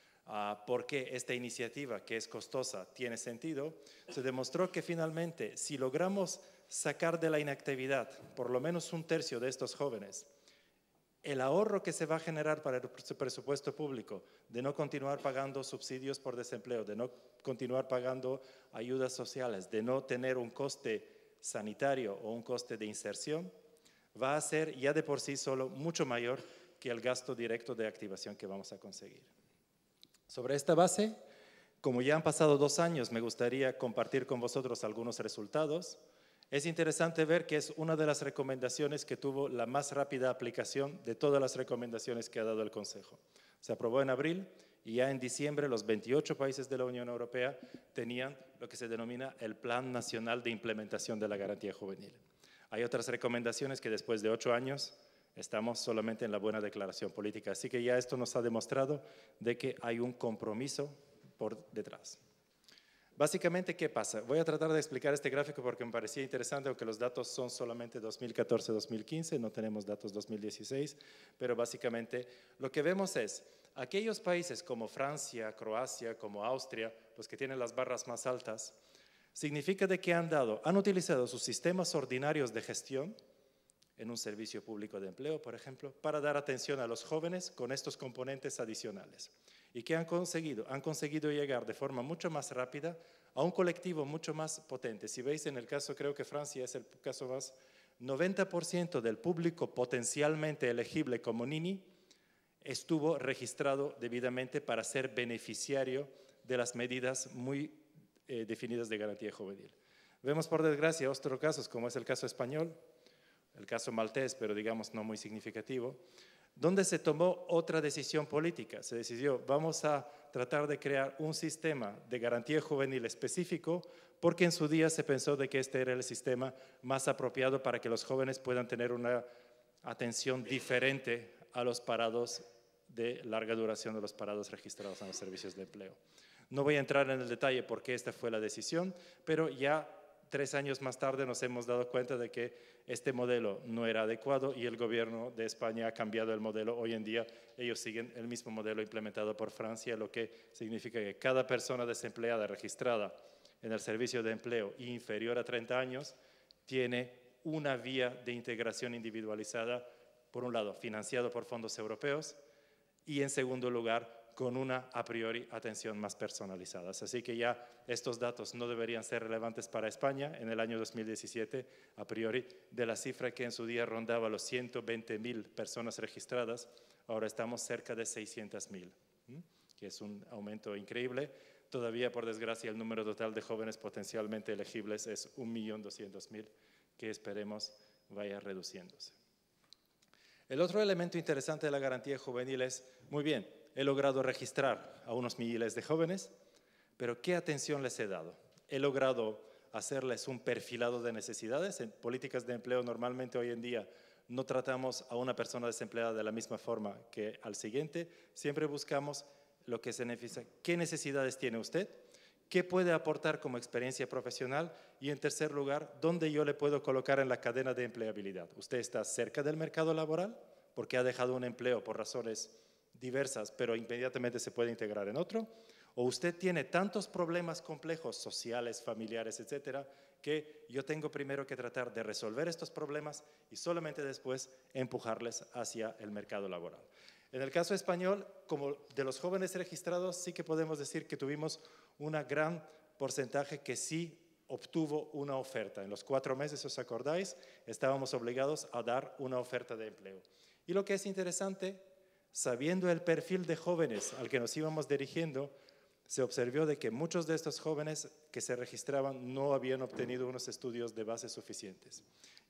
por qué esta iniciativa, que es costosa, tiene sentido, se demostró que finalmente si logramos sacar de la inactividad por lo menos un tercio de estos jóvenes, el ahorro que se va a generar para el presupuesto público de no continuar pagando subsidios por desempleo, de no continuar pagando ayudas sociales, de no tener un coste sanitario o un coste de inserción, va a ser ya de por sí solo mucho mayor que el gasto directo de activación que vamos a conseguir. Sobre esta base, como ya han pasado 2 años, me gustaría compartir con vosotros algunos resultados. Es interesante ver que es una de las recomendaciones que tuvo la más rápida aplicación de todas las recomendaciones que ha dado el Consejo. Se aprobó en abril y ya en diciembre los 28 países de la Unión Europea tenían lo que se denomina el Plan Nacional de Implementación de la Garantía Juvenil. Hay otras recomendaciones que después de 8 años estamos solamente en la buena declaración política. Así que ya esto nos ha demostrado de que hay un compromiso por detrás. Básicamente, ¿qué pasa? Voy a tratar de explicar este gráfico porque me parecía interesante, aunque los datos son solamente 2014-2015, no tenemos datos 2016, pero básicamente lo que vemos es aquellos países como Francia, Croacia, como Austria, los que tienen las barras más altas, significa de que han utilizado sus sistemas ordinarios de gestión en un servicio público de empleo, por ejemplo, para dar atención a los jóvenes con estos componentes adicionales. ¿Y qué han conseguido? Han conseguido llegar de forma mucho más rápida a un colectivo mucho más potente. Si veis en el caso, creo que Francia es el caso más, 90% del público potencialmente elegible como Nini estuvo registrado debidamente para ser beneficiario de las medidas muy definidas de garantía juvenil. Vemos por desgracia otros casos, como es el caso español, el caso maltés, pero digamos no muy significativo, donde se tomó otra decisión política. Se decidió, vamos a tratar de crear un sistema de garantía juvenil específico, porque en su día se pensó de que este era el sistema más apropiado para que los jóvenes puedan tener una atención diferente a los parados de larga duración, de los parados registrados en los servicios de empleo. No voy a entrar en el detalle por qué esta fue la decisión, pero ya 3 años más tarde nos hemos dado cuenta de que este modelo no era adecuado y el gobierno de España ha cambiado el modelo. Hoy en día ellos siguen el mismo modelo implementado por Francia, lo que significa que cada persona desempleada registrada en el servicio de empleo inferior a 30 años tiene una vía de integración individualizada, por un lado financiado por fondos europeos y en segundo lugar con una a priori atención más personalizada. Así que ya estos datos no deberían ser relevantes para España en el año 2017, a priori de la cifra que en su día rondaba los 120.000 personas registradas, ahora estamos cerca de 600.000, que es un aumento increíble. Todavía, por desgracia, el número total de jóvenes potencialmente elegibles es 1.200.000, que esperemos vaya reduciéndose. El otro elemento interesante de la garantía juvenil es, muy bien, he logrado registrar a unos miles de jóvenes, pero ¿qué atención les he dado? He logrado hacerles un perfilado de necesidades. En políticas de empleo normalmente hoy en día no tratamos a una persona desempleada de la misma forma que al siguiente. Siempre buscamos lo que se necesita. ¿Qué necesidades tiene usted? ¿Qué puede aportar como experiencia profesional? Y en tercer lugar, ¿dónde yo le puedo colocar en la cadena de empleabilidad? ¿Usted está cerca del mercado laboral porque ha dejado un empleo por razones diversas, pero inmediatamente se puede integrar en otro? ¿O usted tiene tantos problemas complejos, sociales, familiares, etcétera, que yo tengo primero que tratar de resolver estos problemas y solamente después empujarles hacia el mercado laboral? En el caso español, como de los jóvenes registrados, sí que podemos decir que tuvimos un gran porcentaje que sí obtuvo una oferta. En los 4 meses, ¿os acordáis? Estábamos obligados a dar una oferta de empleo. Y lo que es interesante, sabiendo el perfil de jóvenes al que nos íbamos dirigiendo, se observó de que muchos de estos jóvenes que se registraban no habían obtenido unos estudios de base suficientes.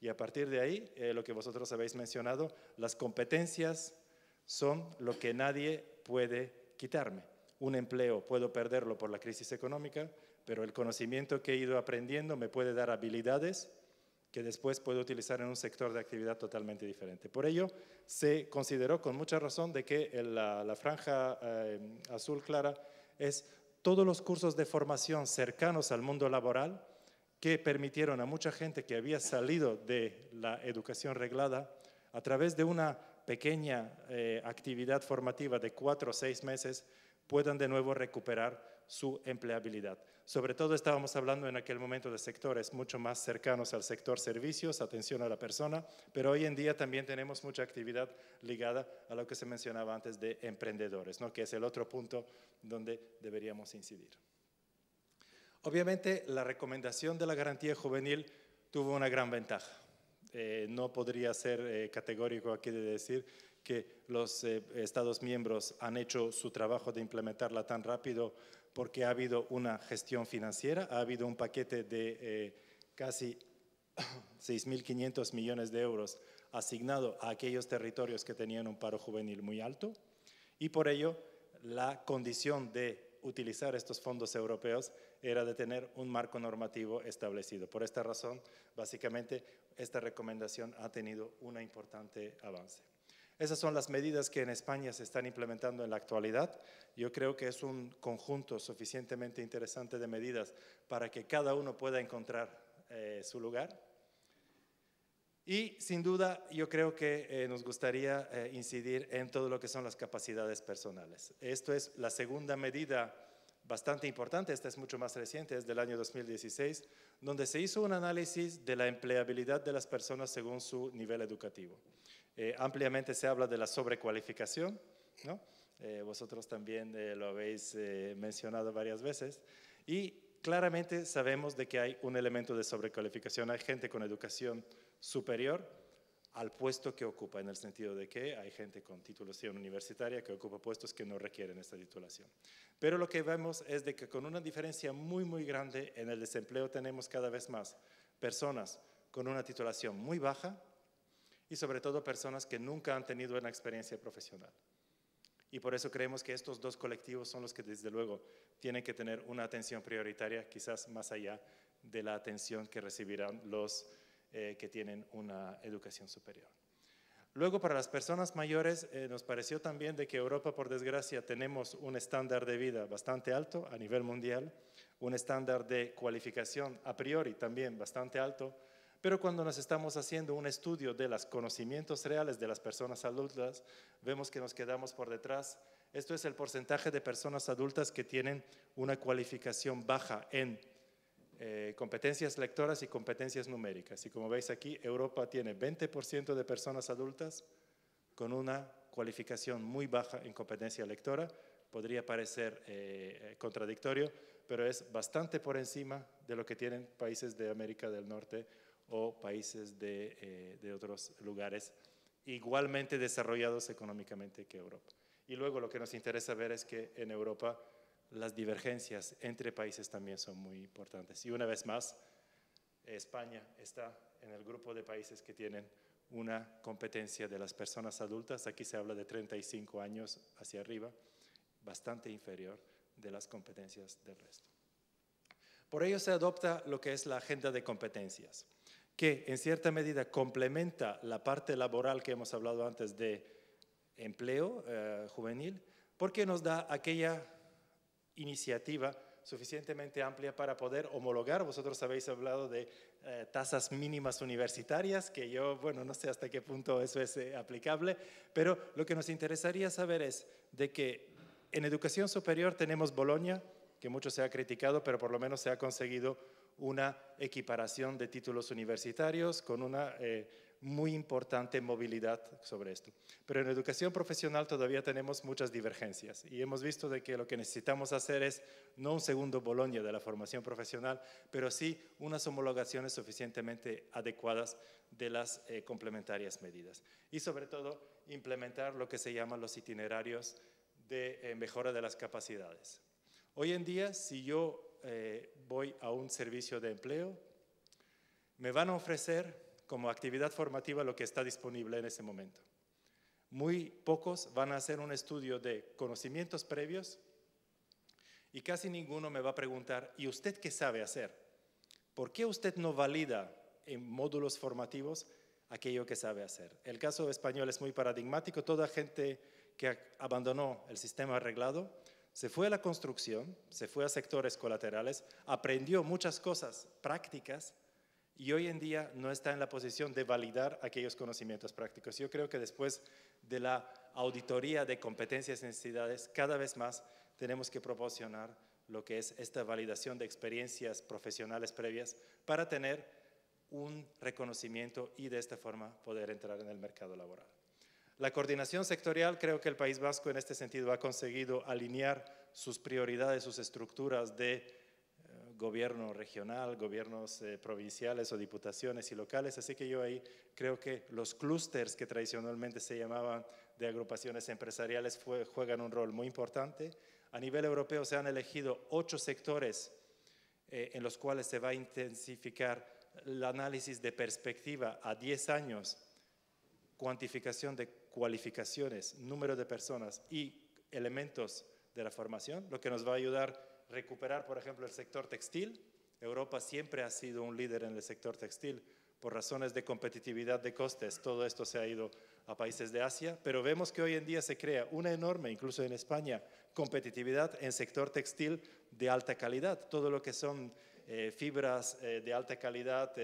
Y a partir de ahí, lo que vosotros habéis mencionado, las competencias son lo que nadie puede quitarme. Un empleo puedo perderlo por la crisis económica, pero el conocimiento que he ido aprendiendo me puede dar habilidades que después puedo utilizar en un sector de actividad totalmente diferente. Por ello, se consideró con mucha razón de que la franja azul clara es todos los cursos de formación cercanos al mundo laboral que permitieron a mucha gente que había salido de la educación reglada a través de una pequeña actividad formativa de 4 o 6 meses puedan de nuevo recuperar su empleabilidad. Sobre todo estábamos hablando en aquel momento de sectores mucho más cercanos al sector servicios, atención a la persona, pero hoy en día también tenemos mucha actividad ligada a lo que se mencionaba antes de emprendedores, ¿no? Que es el otro punto donde deberíamos incidir. Obviamente, la recomendación de la garantía juvenil tuvo una gran ventaja. No podría ser categórico aquí de decir que los Estados miembros han hecho su trabajo de implementarla tan rápido porque ha habido una gestión financiera, ha habido un paquete de casi 6.500 millones de euros asignado a aquellos territorios que tenían un paro juvenil muy alto y por ello la condición de utilizar estos fondos europeos era de tener un marco normativo establecido. Por esta razón, básicamente, esta recomendación ha tenido un importante avance. Esas son las medidas que en España se están implementando en la actualidad. Yo creo que es un conjunto suficientemente interesante de medidas para que cada uno pueda encontrar su lugar. Y sin duda yo creo que nos gustaría incidir en todo lo que son las capacidades personales. Esto es la segunda medida bastante importante, esta es mucho más reciente, es del año 2016, donde se hizo un análisis de la empleabilidad de las personas según su nivel educativo. Ampliamente se habla de la sobrecualificación, ¿no? Vosotros también lo habéis mencionado varias veces, y claramente sabemos de que hay un elemento de sobrecualificación. Hay gente con educación superior al puesto que ocupa, en el sentido de que hay gente con titulación universitaria que ocupa puestos que no requieren esta titulación. Pero lo que vemos es de que con una diferencia muy, muy grande en el desempleo tenemos cada vez más personas con una titulación muy baja y sobre todo personas que nunca han tenido una experiencia profesional. Y por eso creemos que estos dos colectivos son los que desde luego tienen que tener una atención prioritaria, quizás más allá de la atención que recibirán los que tienen una educación superior. Luego, para las personas mayores, nos pareció también de que Europa, por desgracia, tenemos un estándar de vida bastante alto a nivel mundial, un estándar de cualificación a priori también bastante alto, pero cuando nos estamos haciendo un estudio de los conocimientos reales de las personas adultas, vemos que nos quedamos por detrás. Esto es el porcentaje de personas adultas que tienen una cualificación baja en competencias lectoras y competencias numéricas. Y como veis aquí, Europa tiene 20% de personas adultas con una cualificación muy baja en competencia lectora. Podría parecer contradictorio, pero es bastante por encima de lo que tienen países de América del Norte o países de otros lugares igualmente desarrollados económicamente que Europa. Y luego lo que nos interesa ver es que en Europa las divergencias entre países también son muy importantes. Y una vez más, España está en el grupo de países que tienen una competencia de las personas adultas, aquí se habla de 35 años hacia arriba, bastante inferior de las competencias del resto. Por ello se adopta lo que es la agenda de competencias, que en cierta medida complementa la parte laboral que hemos hablado antes de empleo juvenil, porque nos da aquella iniciativa suficientemente amplia para poder homologar. Vosotros habéis hablado de tasas mínimas universitarias, que yo, bueno, no sé hasta qué punto eso es aplicable, pero lo que nos interesaría saber es de que en educación superior tenemos Bolonia, que mucho se ha criticado, pero por lo menos se ha conseguido una equiparación de títulos universitarios con una muy importante movilidad sobre esto. Pero en educación profesional todavía tenemos muchas divergencias y hemos visto de que lo que necesitamos hacer es no un segundo Bolonia de la formación profesional, pero sí unas homologaciones suficientemente adecuadas de las complementarias medidas. Y sobre todo implementar lo que se llaman los itinerarios de mejora de las capacidades. Hoy en día, si yo voy a un servicio de empleo, me van a ofrecer como actividad formativa lo que está disponible en ese momento. Muy pocos van a hacer un estudio de conocimientos previos y casi ninguno me va a preguntar, ¿y usted qué sabe hacer? ¿Por qué usted no valida en módulos formativos aquello que sabe hacer? El caso español es muy paradigmático. Toda gente que abandonó el sistema arreglado se fue a la construcción, se fue a sectores colaterales, aprendió muchas cosas prácticas y hoy en día no está en la posición de validar aquellos conocimientos prácticos. Yo creo que después de la auditoría de competencias y necesidades, cada vez más tenemos que proporcionar lo que es esta validación de experiencias profesionales previas para tener un reconocimiento y de esta forma poder entrar en el mercado laboral. La coordinación sectorial, creo que el País Vasco en este sentido ha conseguido alinear sus prioridades, sus estructuras de gobierno regional, gobiernos provinciales o diputaciones y locales, así que yo ahí creo que los clústeres que tradicionalmente se llamaban de agrupaciones empresariales juegan un rol muy importante. A nivel europeo se han elegido 8 sectores en los cuales se va a intensificar el análisis de perspectiva a 10 años, cuantificación de cualificaciones, número de personas y elementos de la formación, lo que nos va a ayudar a recuperar, por ejemplo, el sector textil. Europa siempre ha sido un líder en el sector textil. Por razones de competitividad de costes, todo esto se ha ido a países de Asia, pero vemos que hoy en día se crea una enorme, incluso en España, competitividad en sector textil de alta calidad. Todo lo que son fibras de alta calidad,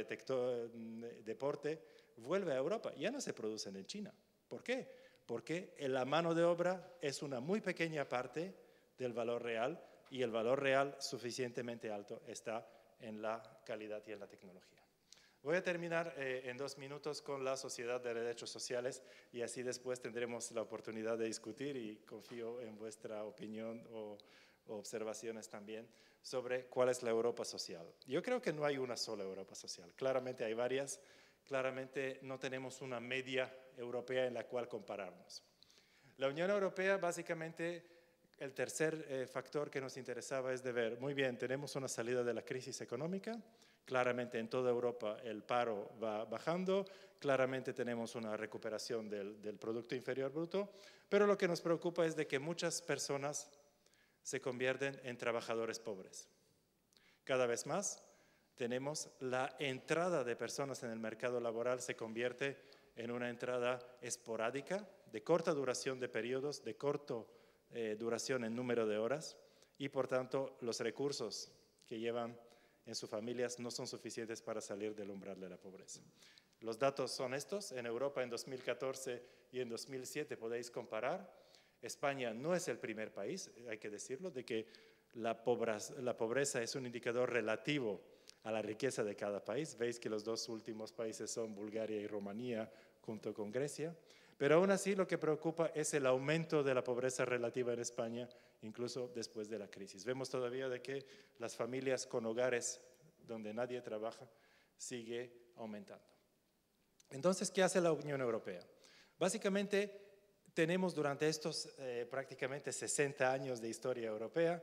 deporte, vuelve a Europa. Ya no se producen en China. ¿Por qué? Porque la mano de obra es una muy pequeña parte del valor real y el valor real suficientemente alto está en la calidad y en la tecnología. Voy a terminar en 2 minutos con la Sociedad de Derechos Sociales y así después tendremos la oportunidad de discutir y confío en vuestra opinión o observaciones también sobre cuál es la Europa social. Yo creo que no hay una sola Europa social, claramente hay varias, claramente no tenemos una media europea en la cual compararnos. La Unión Europea básicamente el tercer factor que nos interesaba es de ver, muy bien, tenemos una salida de la crisis económica, claramente en toda Europa el paro va bajando, claramente tenemos una recuperación del Producto Interior Bruto, pero lo que nos preocupa es de que muchas personas se convierten en trabajadores pobres. Cada vez más tenemos la entrada de personas en el mercado laboral se convierte en una entrada esporádica, de corta duración de periodos, de corta duración en número de horas y por tanto los recursos que llevan en sus familias no son suficientes para salir del umbral de la pobreza. Los datos son estos. En Europa en 2014 y en 2007 podéis comparar. España no es el primer país, hay que decirlo, de que la pobreza es un indicador relativo a la riqueza de cada país. Veis que los 2 últimos países son Bulgaria y Rumanía junto con Grecia. Pero aún así lo que preocupa es el aumento de la pobreza relativa en España, incluso después de la crisis. Vemos todavía de que las familias con hogares donde nadie trabaja sigue aumentando. Entonces, ¿qué hace la Unión Europea? Básicamente, tenemos durante estos prácticamente 60 años de historia europea,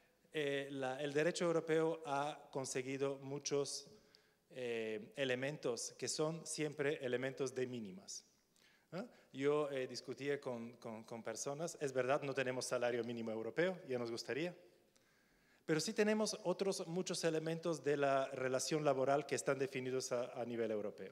el derecho europeo ha conseguido muchos elementos que son siempre elementos de mínimas. Yo discutía con personas, es verdad, no tenemos salario mínimo europeo, ya nos gustaría, pero sí tenemos otros muchos elementos de la relación laboral que están definidos a nivel europeo.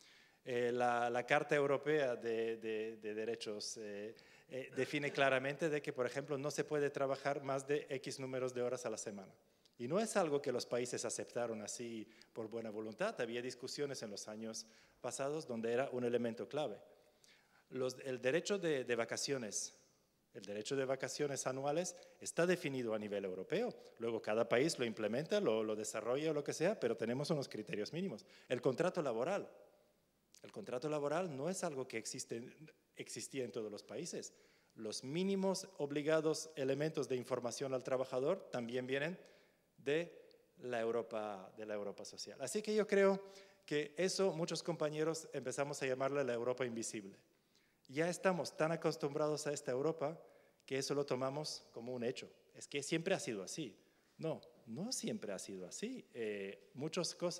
La Carta Europea de Derechos define claramente de que, por ejemplo, no se puede trabajar más de X números de horas a la semana. Y no es algo que los países aceptaron así por buena voluntad, había discusiones en los años pasados donde era un elemento clave. El derecho de vacaciones, el derecho de vacaciones anuales está definido a nivel europeo. Luego cada país lo implementa, lo desarrolla o lo que sea, pero tenemos unos criterios mínimos. El contrato laboral no es algo que existía en todos los países. Los mínimos obligados elementos de información al trabajador también vienen de la Europa social. Así que yo creo que eso muchos compañeros empezamos a llamarle la Europa invisible. Ya estamos tan acostumbrados a esta Europa que eso lo tomamos como un hecho. Es que siempre ha sido así. No siempre ha sido así. Muchas cosas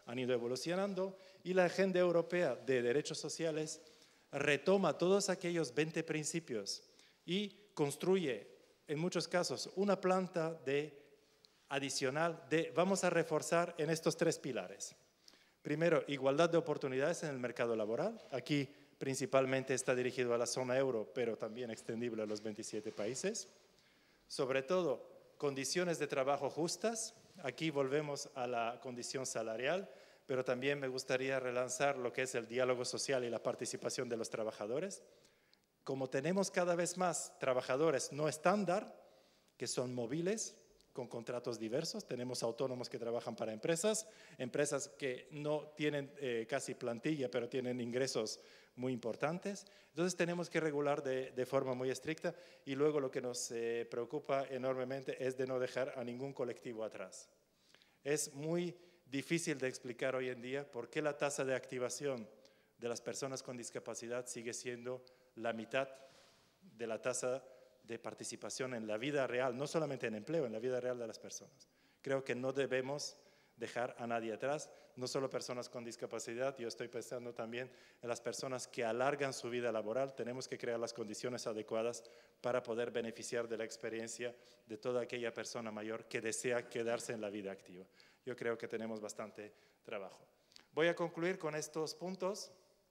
han ido evolucionando y la Agenda Europea de Derechos Sociales retoma todos aquellos 20 principios y construye, en muchos casos, una planta adicional de vamos a reforzar en estos 3 pilares. Primero, igualdad de oportunidades en el mercado laboral. Aquí principalmente está dirigido a la zona euro, pero también extendible a los 27 países. Sobre todo, condiciones de trabajo justas. Aquí volvemos a la condición salarial, pero también me gustaría relanzar lo que es el diálogo social y la participación de los trabajadores. Como tenemos cada vez más trabajadores no estándar, que son móviles, con contratos diversos, tenemos autónomos que trabajan para empresas que no tienen casi plantilla, pero tienen ingresos muy importantes. Entonces tenemos que regular de forma muy estricta y luego lo que nos preocupa enormemente es de no dejar a ningún colectivo atrás. Es muy difícil de explicar hoy en día por qué la tasa de activación de las personas con discapacidad sigue siendo la mitad de la tasa de participación en la vida real, no solamente en empleo, en la vida real de las personas. Creo que no debemos dejar a nadie atrás, no solo personas con discapacidad, yo estoy pensando también en las personas que alargan su vida laboral. Tenemos que crear las condiciones adecuadas para poder beneficiar de la experiencia de toda aquella persona mayor que desea quedarse en la vida activa. Yo creo que tenemos bastante trabajo. Voy a concluir con estos puntos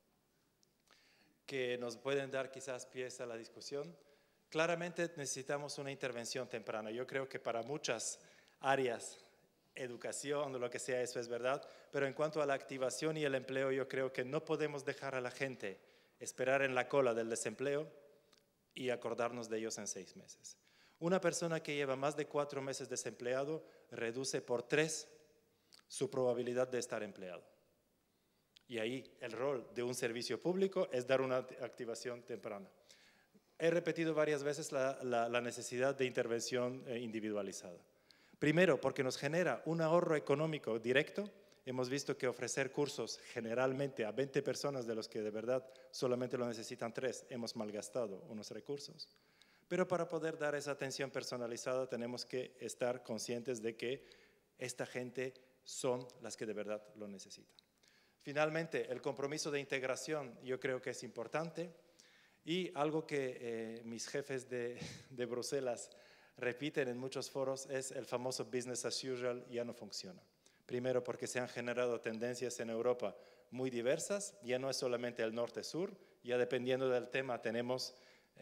que nos pueden dar quizás pies a la discusión. Claramente necesitamos una intervención temprana. Yo creo que para muchas áreas, educación o lo que sea, eso es verdad, pero en cuanto a la activación y el empleo, yo creo que no podemos dejar a la gente esperar en la cola del desempleo y acordarnos de ellos en 6 meses. Una persona que lleva más de 4 meses desempleado reduce por 3 su probabilidad de estar empleado. Y ahí el rol de un servicio público es dar una activación temprana. He repetido varias veces la necesidad de intervención individualizada. Primero, porque nos genera un ahorro económico directo. Hemos visto que ofrecer cursos generalmente a 20 personas de los que de verdad solamente lo necesitan 3, hemos malgastado unos recursos. Pero para poder dar esa atención personalizada tenemos que estar conscientes de que esta gente son las que de verdad lo necesitan. Finalmente, el compromiso de integración yo creo que es importante. Y algo que mis jefes de Bruselas repiten en muchos foros es el famoso business as usual ya no funciona. Primero porque se han generado tendencias en Europa muy diversas, ya no es solamente el norte-sur, ya dependiendo del tema tenemos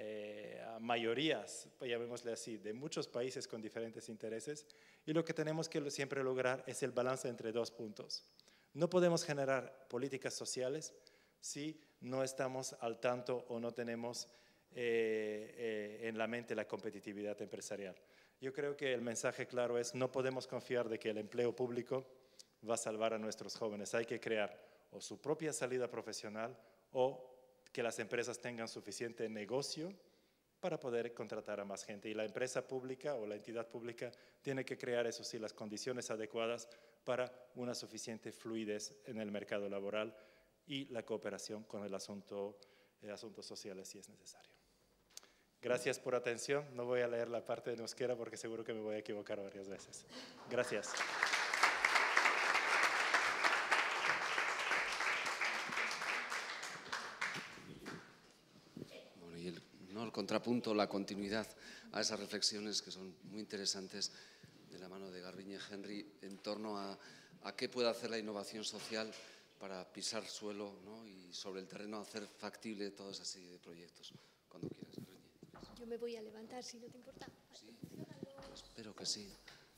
mayorías, llamémosle así, de muchos países con diferentes intereses y lo que tenemos que siempre lograr es el balance entre 2 puntos. No podemos generar políticas sociales si no estamos al tanto o no tenemos en la mente la competitividad empresarial. Yo creo que el mensaje claro es no podemos confiar de que el empleo público va a salvar a nuestros jóvenes. Hay que crear o su propia salida profesional o que las empresas tengan suficiente negocio para poder contratar a más gente. Y la empresa pública o la entidad pública tiene que crear, eso sí, las condiciones adecuadas para una suficiente fluidez en el mercado laboral y la cooperación con el asuntos sociales si es necesario. Gracias por atención. No voy a leer la parte de euskera porque seguro que me voy a equivocar varias veces. Gracias. Bueno, y el contrapunto, la continuidad a esas reflexiones que son muy interesantes de la mano de Garbiñe Henry en torno a qué puede hacer la innovación social para pisar suelo, ¿no? Y sobre el terreno hacer factible toda esa serie de proyectos. Cuando quieras, Garbiñe. Yo me voy a levantar, si no te importa. Sí, espero que sí.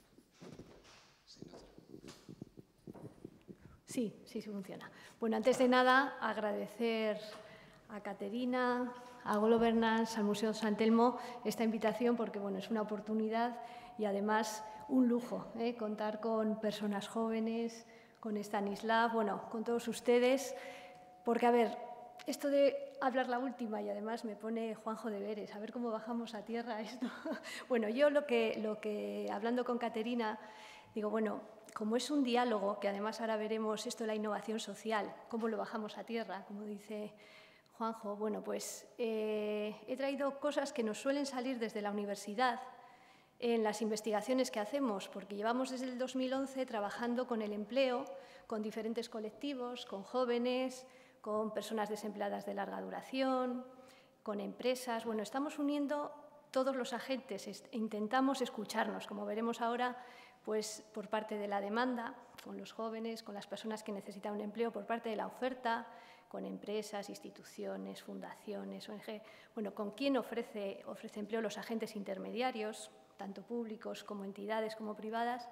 Sí funciona. Bueno, antes de nada, agradecer a Caterina, a Governance, al Museo San Telmo esta invitación porque bueno, es una oportunidad y además un lujo contar con personas jóvenes, con Stanislav, bueno, con todos ustedes, porque a ver, esto de hablar la última y además me pone Juanjo deberes, a ver cómo bajamos a tierra esto. Bueno, yo lo que hablando con Caterina, digo, bueno, como es un diálogo, que además ahora veremos esto de la innovación social, cómo lo bajamos a tierra, como dice Juanjo, bueno, pues he traído cosas que nos suelen salir desde la universidad, en las investigaciones que hacemos, porque llevamos desde el 2011 trabajando con el empleo, con diferentes colectivos, con jóvenes, con personas desempleadas de larga duración, con empresas. Bueno, estamos uniendo todos los agentes e intentamos escucharnos, como veremos ahora, pues por parte de la demanda, con los jóvenes, con las personas que necesitan un empleo, por parte de la oferta, con empresas, instituciones, fundaciones, ONG. Bueno, con quién ofrece empleo, los agentes intermediarios, tanto públicos como entidades como privadas.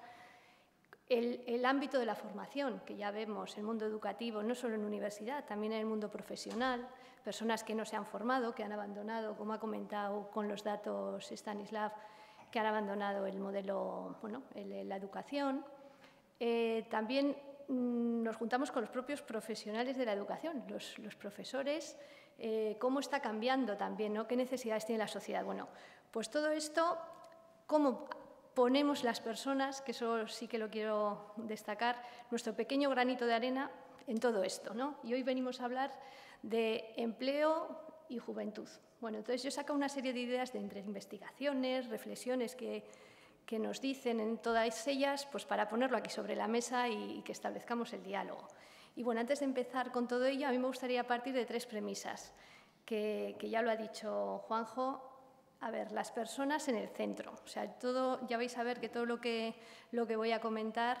El ámbito de la formación, que ya vemos, el mundo educativo, no solo en universidad, también en el mundo profesional, personas que no se han formado, que han abandonado, como ha comentado con los datos Stanislav, que han abandonado el modelo, bueno, la educación. También nos juntamos con los propios profesionales de la educación, los profesores, cómo está cambiando también, ¿no? ¿Qué necesidades tiene la sociedad? Bueno, pues todo esto, cómo ponemos las personas, que eso sí que lo quiero destacar, nuestro pequeño granito de arena en todo esto, ¿no? Y hoy venimos a hablar de empleo y juventud. Bueno, entonces yo saco una serie de ideas de entre investigaciones, reflexiones que nos dicen en todas ellas, pues para ponerlo aquí sobre la mesa y que establezcamos el diálogo. Y bueno, antes de empezar con todo ello, a mí me gustaría partir de 3 premisas, que ya lo ha dicho Juanjo. A ver, las personas en el centro. O sea, ya vais a ver que todo lo que voy a comentar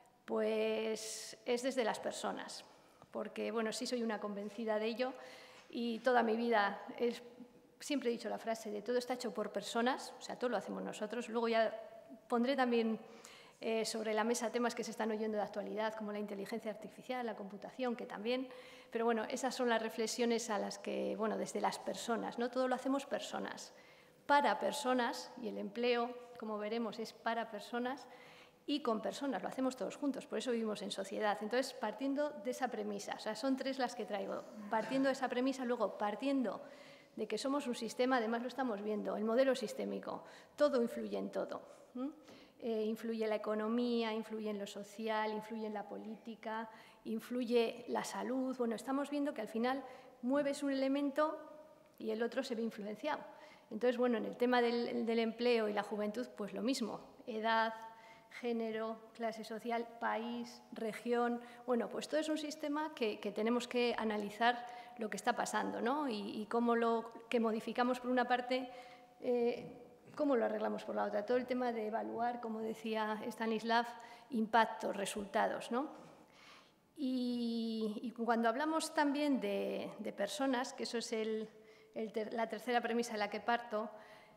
pues es desde las personas, porque bueno, sí soy una convencida de ello y toda mi vida siempre he dicho la frase de todo está hecho por personas, o sea, todo lo hacemos nosotros. Luego ya pondré también sobre la mesa temas que se están oyendo de actualidad, como la inteligencia artificial, la computación, que también. Pero bueno, esas son las reflexiones a las que, bueno, desde las personas, ¿no? Todo lo hacemos personas, para personas, y el empleo, como veremos, es para personas y con personas, lo hacemos todos juntos, por eso vivimos en sociedad. Entonces, partiendo de esa premisa, o sea, son 3 las que traigo, partiendo de esa premisa, luego partiendo de que somos un sistema, además lo estamos viendo, el modelo sistémico, todo influye en todo. Influye la economía, influye en lo social, influye en la política, influye la salud. Bueno, estamos viendo que al final mueves un elemento y el otro se ve influenciado. Entonces, bueno, en el tema del empleo y la juventud, pues lo mismo, edad, género, clase social, país, región. Bueno, pues todo es un sistema que tenemos que analizar lo que está pasando, ¿no? Y cómo lo que modificamos por una parte, cómo lo arreglamos por la otra. Todo el tema de evaluar, como decía Stanislav, impactos, resultados, ¿no? Y cuando hablamos también de personas, que eso es la tercera premisa de la que parto,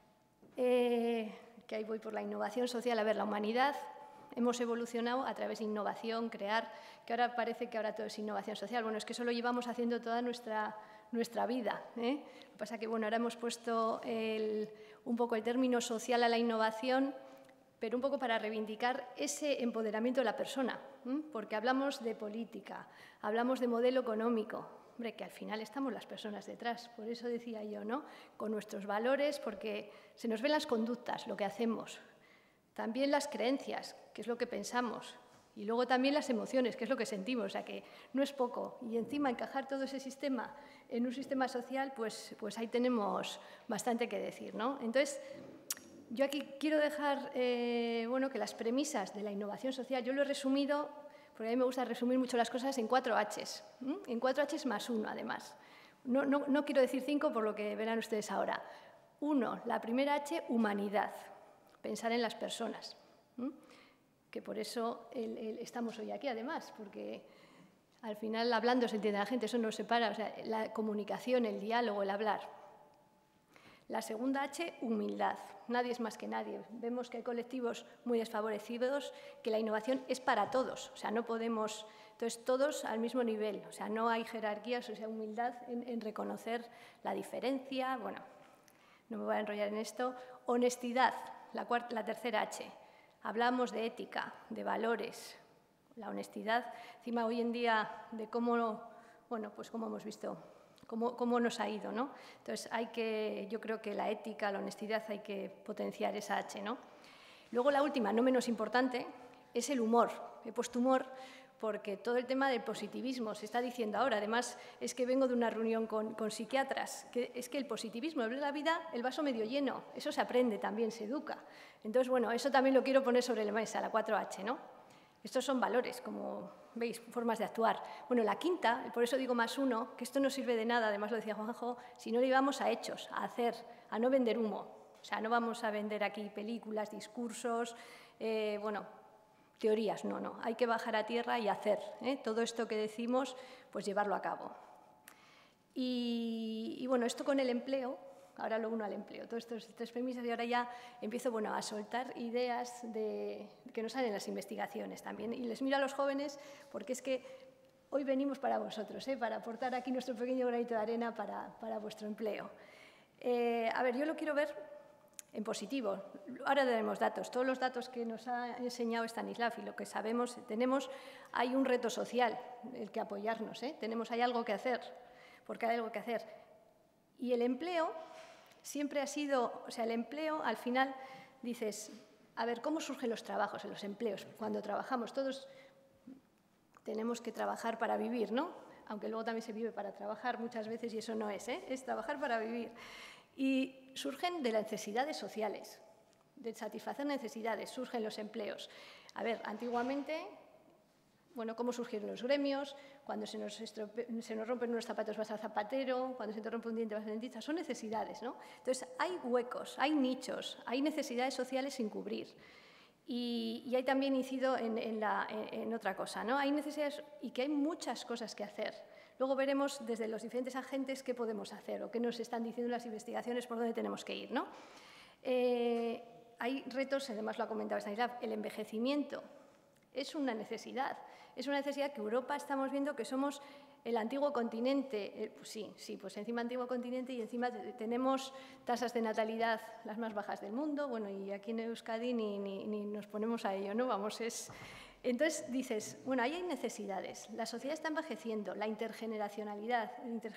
que ahí voy por la innovación social. A ver, la humanidad hemos evolucionado a través de innovación, crear, que ahora parece que ahora todo es innovación social. Bueno, es que eso lo llevamos haciendo toda nuestra vida, ¿eh? Lo que pasa es que, bueno, ahora hemos puesto un poco el término social a la innovación, pero un poco para reivindicar ese empoderamiento de la persona, porque hablamos de política, hablamos de modelo económico. Hombre, que al final estamos las personas detrás, por eso decía yo, ¿no? Con nuestros valores, porque se nos ven las conductas, lo que hacemos, también las creencias, que es lo que pensamos, y luego también las emociones, que es lo que sentimos, o sea que no es poco. Y encima encajar todo ese sistema en un sistema social, pues ahí tenemos bastante que decir, ¿no? Entonces, yo aquí quiero dejar, bueno, que las premisas de la innovación social, yo lo he resumido, porque a mí me gusta resumir mucho las cosas en 4 Hs, en 4 Hs más 1 además. No quiero decir 5 por lo que verán ustedes ahora. 1, la primera H, humanidad, pensar en las personas, que por eso estamos hoy aquí además, porque al final hablando se entiende la gente, eso nos separa, o sea, la comunicación, el diálogo, el hablar. La segunda H, humildad. Nadie es más que nadie. Vemos que hay colectivos muy desfavorecidos, que la innovación es para todos. O sea, no podemos... Entonces, todos al mismo nivel. O sea, no hay jerarquías, o sea, humildad en reconocer la diferencia. Bueno, no me voy a enrollar en esto. Honestidad, la tercera H. Hablamos de ética, de valores. La honestidad, encima hoy en día, de cómo, bueno, pues cómo hemos visto... Cómo nos ha ido, ¿no? Entonces, yo creo que la ética, la honestidad, hay que potenciar esa H, ¿no? Luego, la última, no menos importante, es el humor. He puesto humor porque todo el tema del positivismo se está diciendo ahora. Además, es que vengo de una reunión con psiquiatras, que es que el positivismo, ver la vida, el vaso medio lleno, eso se aprende también, se educa. Entonces, bueno, eso también lo quiero poner sobre la mesa, la 4H, ¿no? Estos son valores, como veis, formas de actuar. Bueno, la quinta, por eso digo +1, que esto no sirve de nada, además lo decía Juanjo, si no lo llevamos a hechos, a hacer, a no vender humo. O sea, no vamos a vender aquí películas, discursos, bueno, teorías, no. Hay que bajar a tierra y hacer. Todo esto que decimos, pues llevarlo a cabo. Y bueno, esto con el empleo, ahora lo uno al empleo, todos estos tres premisas, y ahora ya empiezo a soltar ideas que nos salen en las investigaciones también. Y les miro a los jóvenes porque es que hoy venimos para vosotros, para aportar aquí nuestro pequeño granito de arena para vuestro empleo. A ver, yo lo quiero ver en positivo. Ahora tenemos datos. Todos los datos que nos ha enseñado Stanislav y lo que sabemos, hay un reto social, el que apoyarnos. Hay algo que hacer, porque hay algo que hacer. Y el empleo siempre ha sido, o sea, el empleo al final dices, a ver, ¿cómo surgen los trabajos en los empleos? Cuando trabajamos, todos tenemos que trabajar para vivir, ¿no? Aunque luego también se vive para trabajar muchas veces y eso no es, es trabajar para vivir. Y surgen de las necesidades sociales, de satisfacer necesidades, surgen los empleos. A ver, antiguamente, bueno, ¿cómo surgieron los gremios? Cuando se nos rompen unos zapatos vas al zapatero, cuando se te rompe un diente vas al dentista, son necesidades, ¿no? Entonces, hay huecos, hay nichos, hay necesidades sociales sin cubrir. Y ahí también incido en otra cosa, ¿no? Hay necesidades y que hay muchas cosas que hacer. Luego veremos desde los diferentes agentes qué podemos hacer o qué nos están diciendo las investigaciones por dónde tenemos que ir, ¿no? Hay retos, además lo ha comentado Stanislav, el envejecimiento es una necesidad que Europa estamos viendo que somos el antiguo continente, pues sí, pues encima antiguo continente y encima tenemos tasas de natalidad las más bajas del mundo, bueno, y aquí en Euskadi ni nos ponemos a ello, ¿no? Entonces dices, bueno, ahí hay necesidades, la sociedad está envejeciendo, la intergeneracionalidad,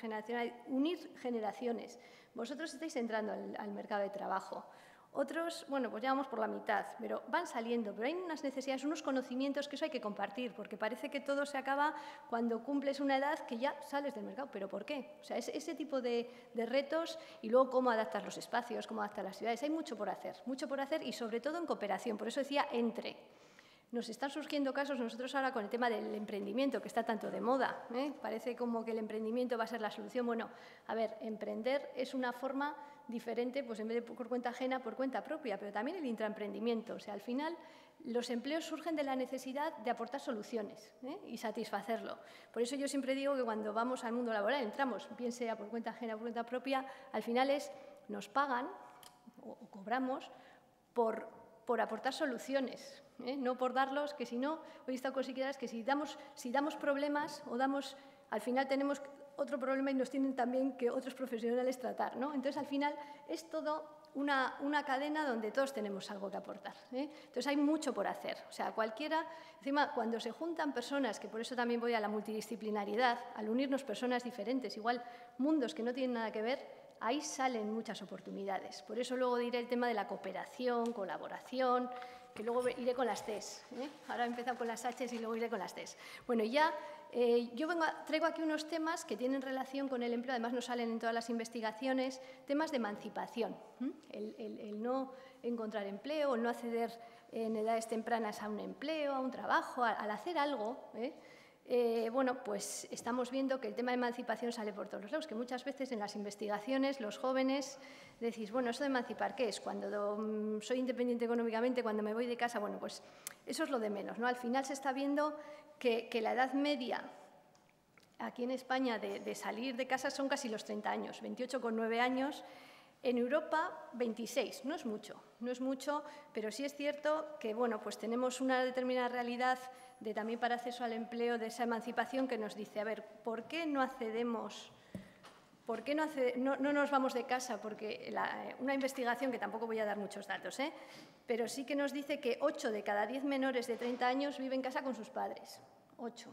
unir generaciones. Vosotros estáis entrando al mercado de trabajo. Otros, bueno, pues ya vamos por la mitad, pero van saliendo, pero hay unas necesidades, unos conocimientos que eso hay que compartir, porque parece que todo se acaba cuando cumples una edad que ya sales del mercado. ¿Pero por qué? O sea, es ese tipo de retos y luego cómo adaptar los espacios, cómo adaptar las ciudades. Hay mucho por hacer y sobre todo en cooperación. Por eso decía entre. Nos están surgiendo casos, nosotros ahora con el tema del emprendimiento, que está tanto de moda, parece como que el emprendimiento va a ser la solución. Bueno, a ver, emprender es una forma diferente, pues en vez de por cuenta ajena, por cuenta propia, pero también el intraemprendimiento. O sea, al final los empleos surgen de la necesidad de aportar soluciones y satisfacerlo. Por eso yo siempre digo que cuando vamos al mundo laboral, entramos, bien sea por cuenta ajena o por cuenta propia, al final nos pagan o cobramos por aportar soluciones. No por darlos, que si no, hoy he estado con psiquiatras que si damos problemas o al final tenemos otro problema y nos tienen también que otros profesionales tratar, ¿no? Entonces, al final es todo una cadena donde todos tenemos algo que aportar. Entonces, hay mucho por hacer. O sea, encima, cuando se juntan personas, que por eso también voy a la multidisciplinaridad, al unirnos personas diferentes, igual mundos que no tienen nada que ver, ahí salen muchas oportunidades. Por eso luego diré el tema de la cooperación, colaboración, que luego iré con las Ts. Ahora he empezado con las Hs y luego iré con las Ts. Bueno, ya yo traigo aquí unos temas que tienen relación con el empleo, además nos salen en todas las investigaciones, temas de emancipación, el no encontrar empleo, el no acceder en edades tempranas a un empleo, a un trabajo, al hacer algo. Bueno, pues estamos viendo que el tema de emancipación sale por todos los lados, que muchas veces en las investigaciones los jóvenes decís, bueno, ¿eso de emancipar qué es? Cuando soy independiente económicamente, cuando me voy de casa, bueno, pues eso es lo de menos, ¿no? Al final se está viendo que la edad media aquí en España de salir de casa son casi los 30 años, 28,9 años. En Europa, 26, no es mucho, pero sí es cierto que, bueno, pues tenemos una determinada realidad también para acceso al empleo, de esa emancipación que nos dice, a ver, ¿por qué no accedemos? ¿Por qué no nos vamos de casa? Porque una investigación, que tampoco voy a dar muchos datos, pero sí que nos dice que 8 de cada 10 menores de 30 años viven en casa con sus padres. 8.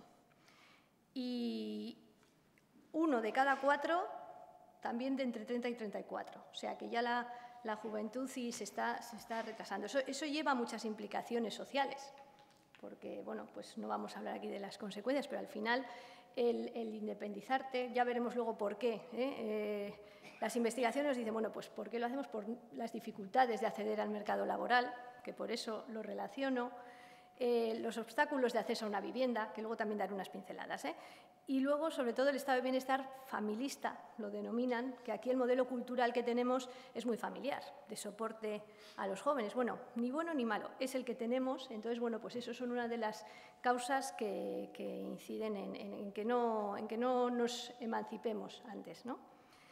Y 1 de cada 4 también de entre 30 y 34. O sea que ya la juventud sí se está retrasando. Eso lleva a muchas implicaciones sociales. porque bueno, pues no vamos a hablar aquí de las consecuencias, pero al final el independizarte, ya veremos luego por qué. Las investigaciones dicen, bueno, pues ¿por qué lo hacemos? Por las dificultades de acceder al mercado laboral, que por eso lo relaciono, los obstáculos de acceso a una vivienda, que luego también daré unas pinceladas, y luego, sobre todo, el estado de bienestar familista, lo denominan, que aquí el modelo cultural que tenemos es muy familiar, de soporte a los jóvenes. Bueno, ni bueno ni malo, es el que tenemos. Entonces, bueno, pues eso son una de las causas que inciden en que no nos emancipemos antes, ¿no?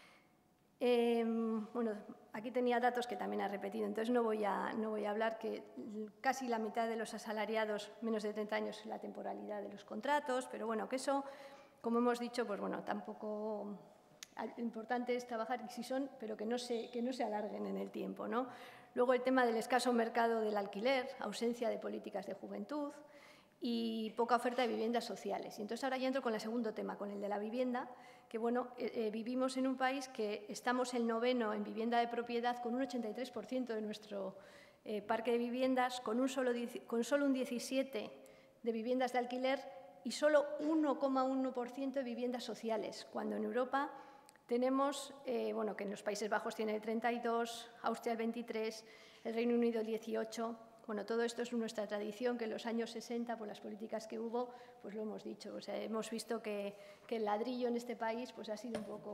Bueno, aquí tenía datos que también ha repetido, entonces no voy a hablar que casi la mitad de los asalariados menos de 30 años la temporalidad de los contratos, pero bueno, que eso, como hemos dicho, pues bueno, tampoco lo importante es trabajar, y si son, pero que no se alarguen en el tiempo, ¿no? Luego el tema del escaso mercado del alquiler, ausencia de políticas de juventud y poca oferta de viviendas sociales. Y entonces ahora ya entro con el segundo tema, con el de la vivienda, que bueno, vivimos en un país que estamos el 9º en vivienda de propiedad, con un 83% de nuestro parque de viviendas, con solo un 17% de viviendas de alquiler y solo 1,1% de viviendas sociales, cuando en Europa tenemos, bueno, que en los Países Bajos tiene el 32%, Austria el 23%, el Reino Unido el 18%. Bueno, todo esto es nuestra tradición, que en los años 60, por las políticas que hubo, pues lo hemos dicho. O sea, hemos visto que el ladrillo en este país pues ha sido un poco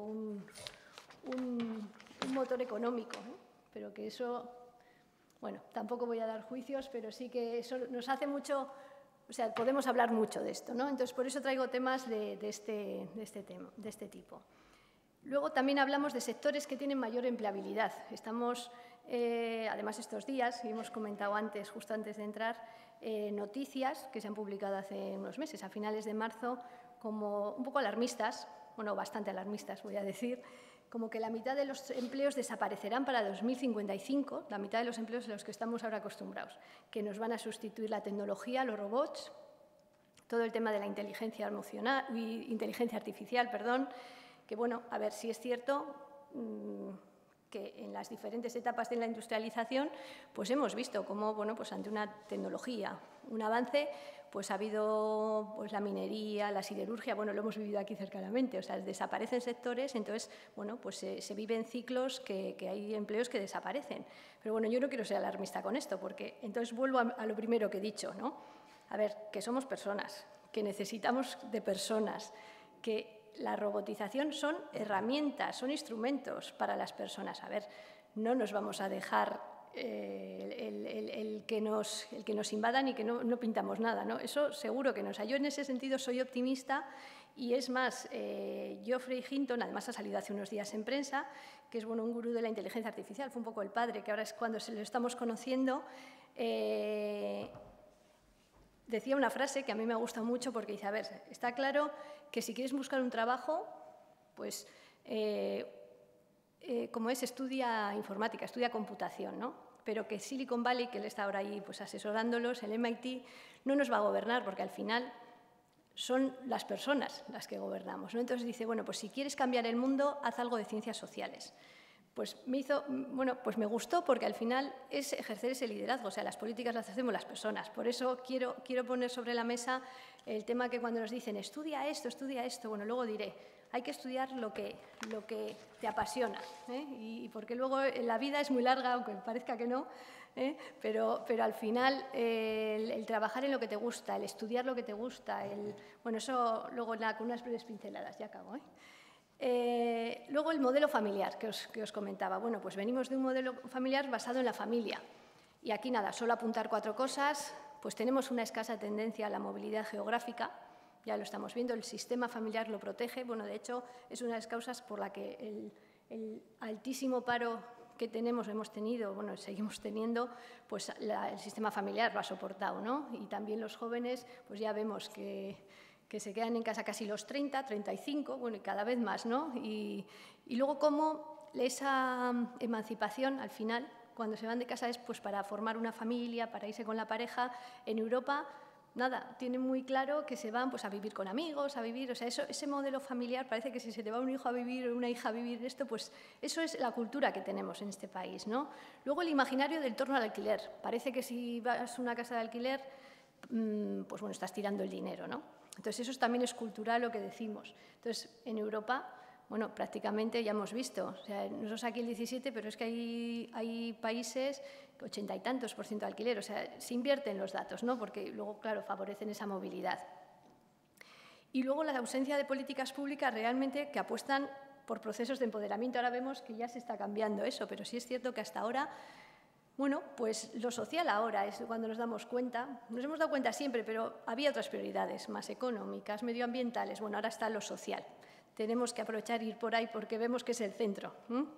un motor económico, ¿no? Pero que eso, bueno, tampoco voy a dar juicios, pero sí que eso nos hace mucho, o sea, podemos hablar mucho de esto, ¿no? Entonces, por eso traigo temas de este tipo. Luego también hablamos de sectores que tienen mayor empleabilidad. Estamos, además, estos días, y hemos comentado antes, justo antes de entrar, noticias que se han publicado hace unos meses, a finales de marzo, como un poco alarmistas, bueno, bastante alarmistas, voy a decir, como que la mitad de los empleos desaparecerán para 2055, la mitad de los empleos a los que estamos ahora acostumbrados, que nos van a sustituir la tecnología, los robots, todo el tema de la inteligencia artificial, perdón, que, bueno, a ver si es cierto que en las diferentes etapas de la industrialización pues hemos visto cómo, bueno, pues ante una tecnología, un avance, pues ha habido pues la minería, la siderurgia, bueno, lo hemos vivido aquí cercanamente, o sea, desaparecen sectores, entonces, bueno, pues se viven ciclos que hay empleos que desaparecen. Pero bueno, yo no quiero ser alarmista con esto, porque entonces vuelvo a lo primero que he dicho, ¿no? A ver, que somos personas, que necesitamos de personas, que la robotización son herramientas, son instrumentos para las personas. A ver, no nos vamos a dejar el que nos invadan y que no pintamos nada, ¿no? Eso seguro que no. O sea, yo en ese sentido soy optimista y es más, Geoffrey Hinton, además ha salido hace unos días en prensa, que es, bueno, un gurú de la inteligencia artificial, fue un poco el padre, que ahora es cuando se lo estamos conociendo, decía una frase que a mí me gusta mucho porque dice, a ver, está claro que si quieres buscar un trabajo, pues, como es, estudia informática, estudia computación, ¿no? Pero que Silicon Valley, que él está ahora ahí pues, asesorándolos, el MIT, no nos va a gobernar porque al final son las personas las que gobernamos, ¿no? Entonces dice, bueno, pues si quieres cambiar el mundo, haz algo de ciencias sociales. Pues pues me gustó porque al final es ejercer ese liderazgo, o sea, las políticas las hacemos las personas. Por eso quiero poner sobre la mesa el tema que cuando nos dicen estudia esto, bueno, luego diré, hay que estudiar lo que te apasiona, ¿eh? Y porque luego la vida es muy larga, aunque parezca que no, pero al final el trabajar en lo que te gusta, el estudiar lo que te gusta, bueno, eso luego con unas breves pinceladas, ya acabo, luego el modelo familiar que os comentaba. Bueno, pues venimos de un modelo familiar basado en la familia. Y aquí nada, solo apuntar 4 cosas. Pues tenemos una escasa tendencia a la movilidad geográfica, ya lo estamos viendo, el sistema familiar lo protege. Bueno, de hecho, es una de las causas por la que el altísimo paro que hemos tenido, bueno, seguimos teniendo, pues el sistema familiar lo ha soportado, ¿no? Y también los jóvenes, pues ya vemos que se quedan en casa casi los 30, 35, bueno, y cada vez más, ¿no? Y luego cómo esa emancipación, al final, cuando se van de casa es pues para formar una familia, para irse con la pareja. En Europa, nada, tienen muy claro que se van pues a vivir con amigos, a vivir, o sea, ese modelo familiar, parece que si se te va un hijo a vivir o una hija a vivir esto, pues eso es la cultura que tenemos en este país, ¿no? Luego el imaginario del torno al alquiler. Parece que si vas a una casa de alquiler, pues bueno, estás tirando el dinero, ¿no? Entonces, eso también es cultural lo que decimos. Entonces, en Europa, bueno, prácticamente ya hemos visto, o sea, nosotros aquí el 17, pero es que hay países 80 y tantos % de alquiler, o sea, se invierten los datos, ¿no? Porque luego, claro, favorecen esa movilidad. Y luego la ausencia de políticas públicas realmente que apuestan por procesos de empoderamiento. Ahora vemos que ya se está cambiando eso, pero sí es cierto que hasta ahora, bueno, pues lo social ahora es cuando nos damos cuenta, nos hemos dado cuenta siempre, pero había otras prioridades más económicas, medioambientales, bueno, ahora está lo social. Tenemos que aprovechar e ir por ahí porque vemos que es el centro.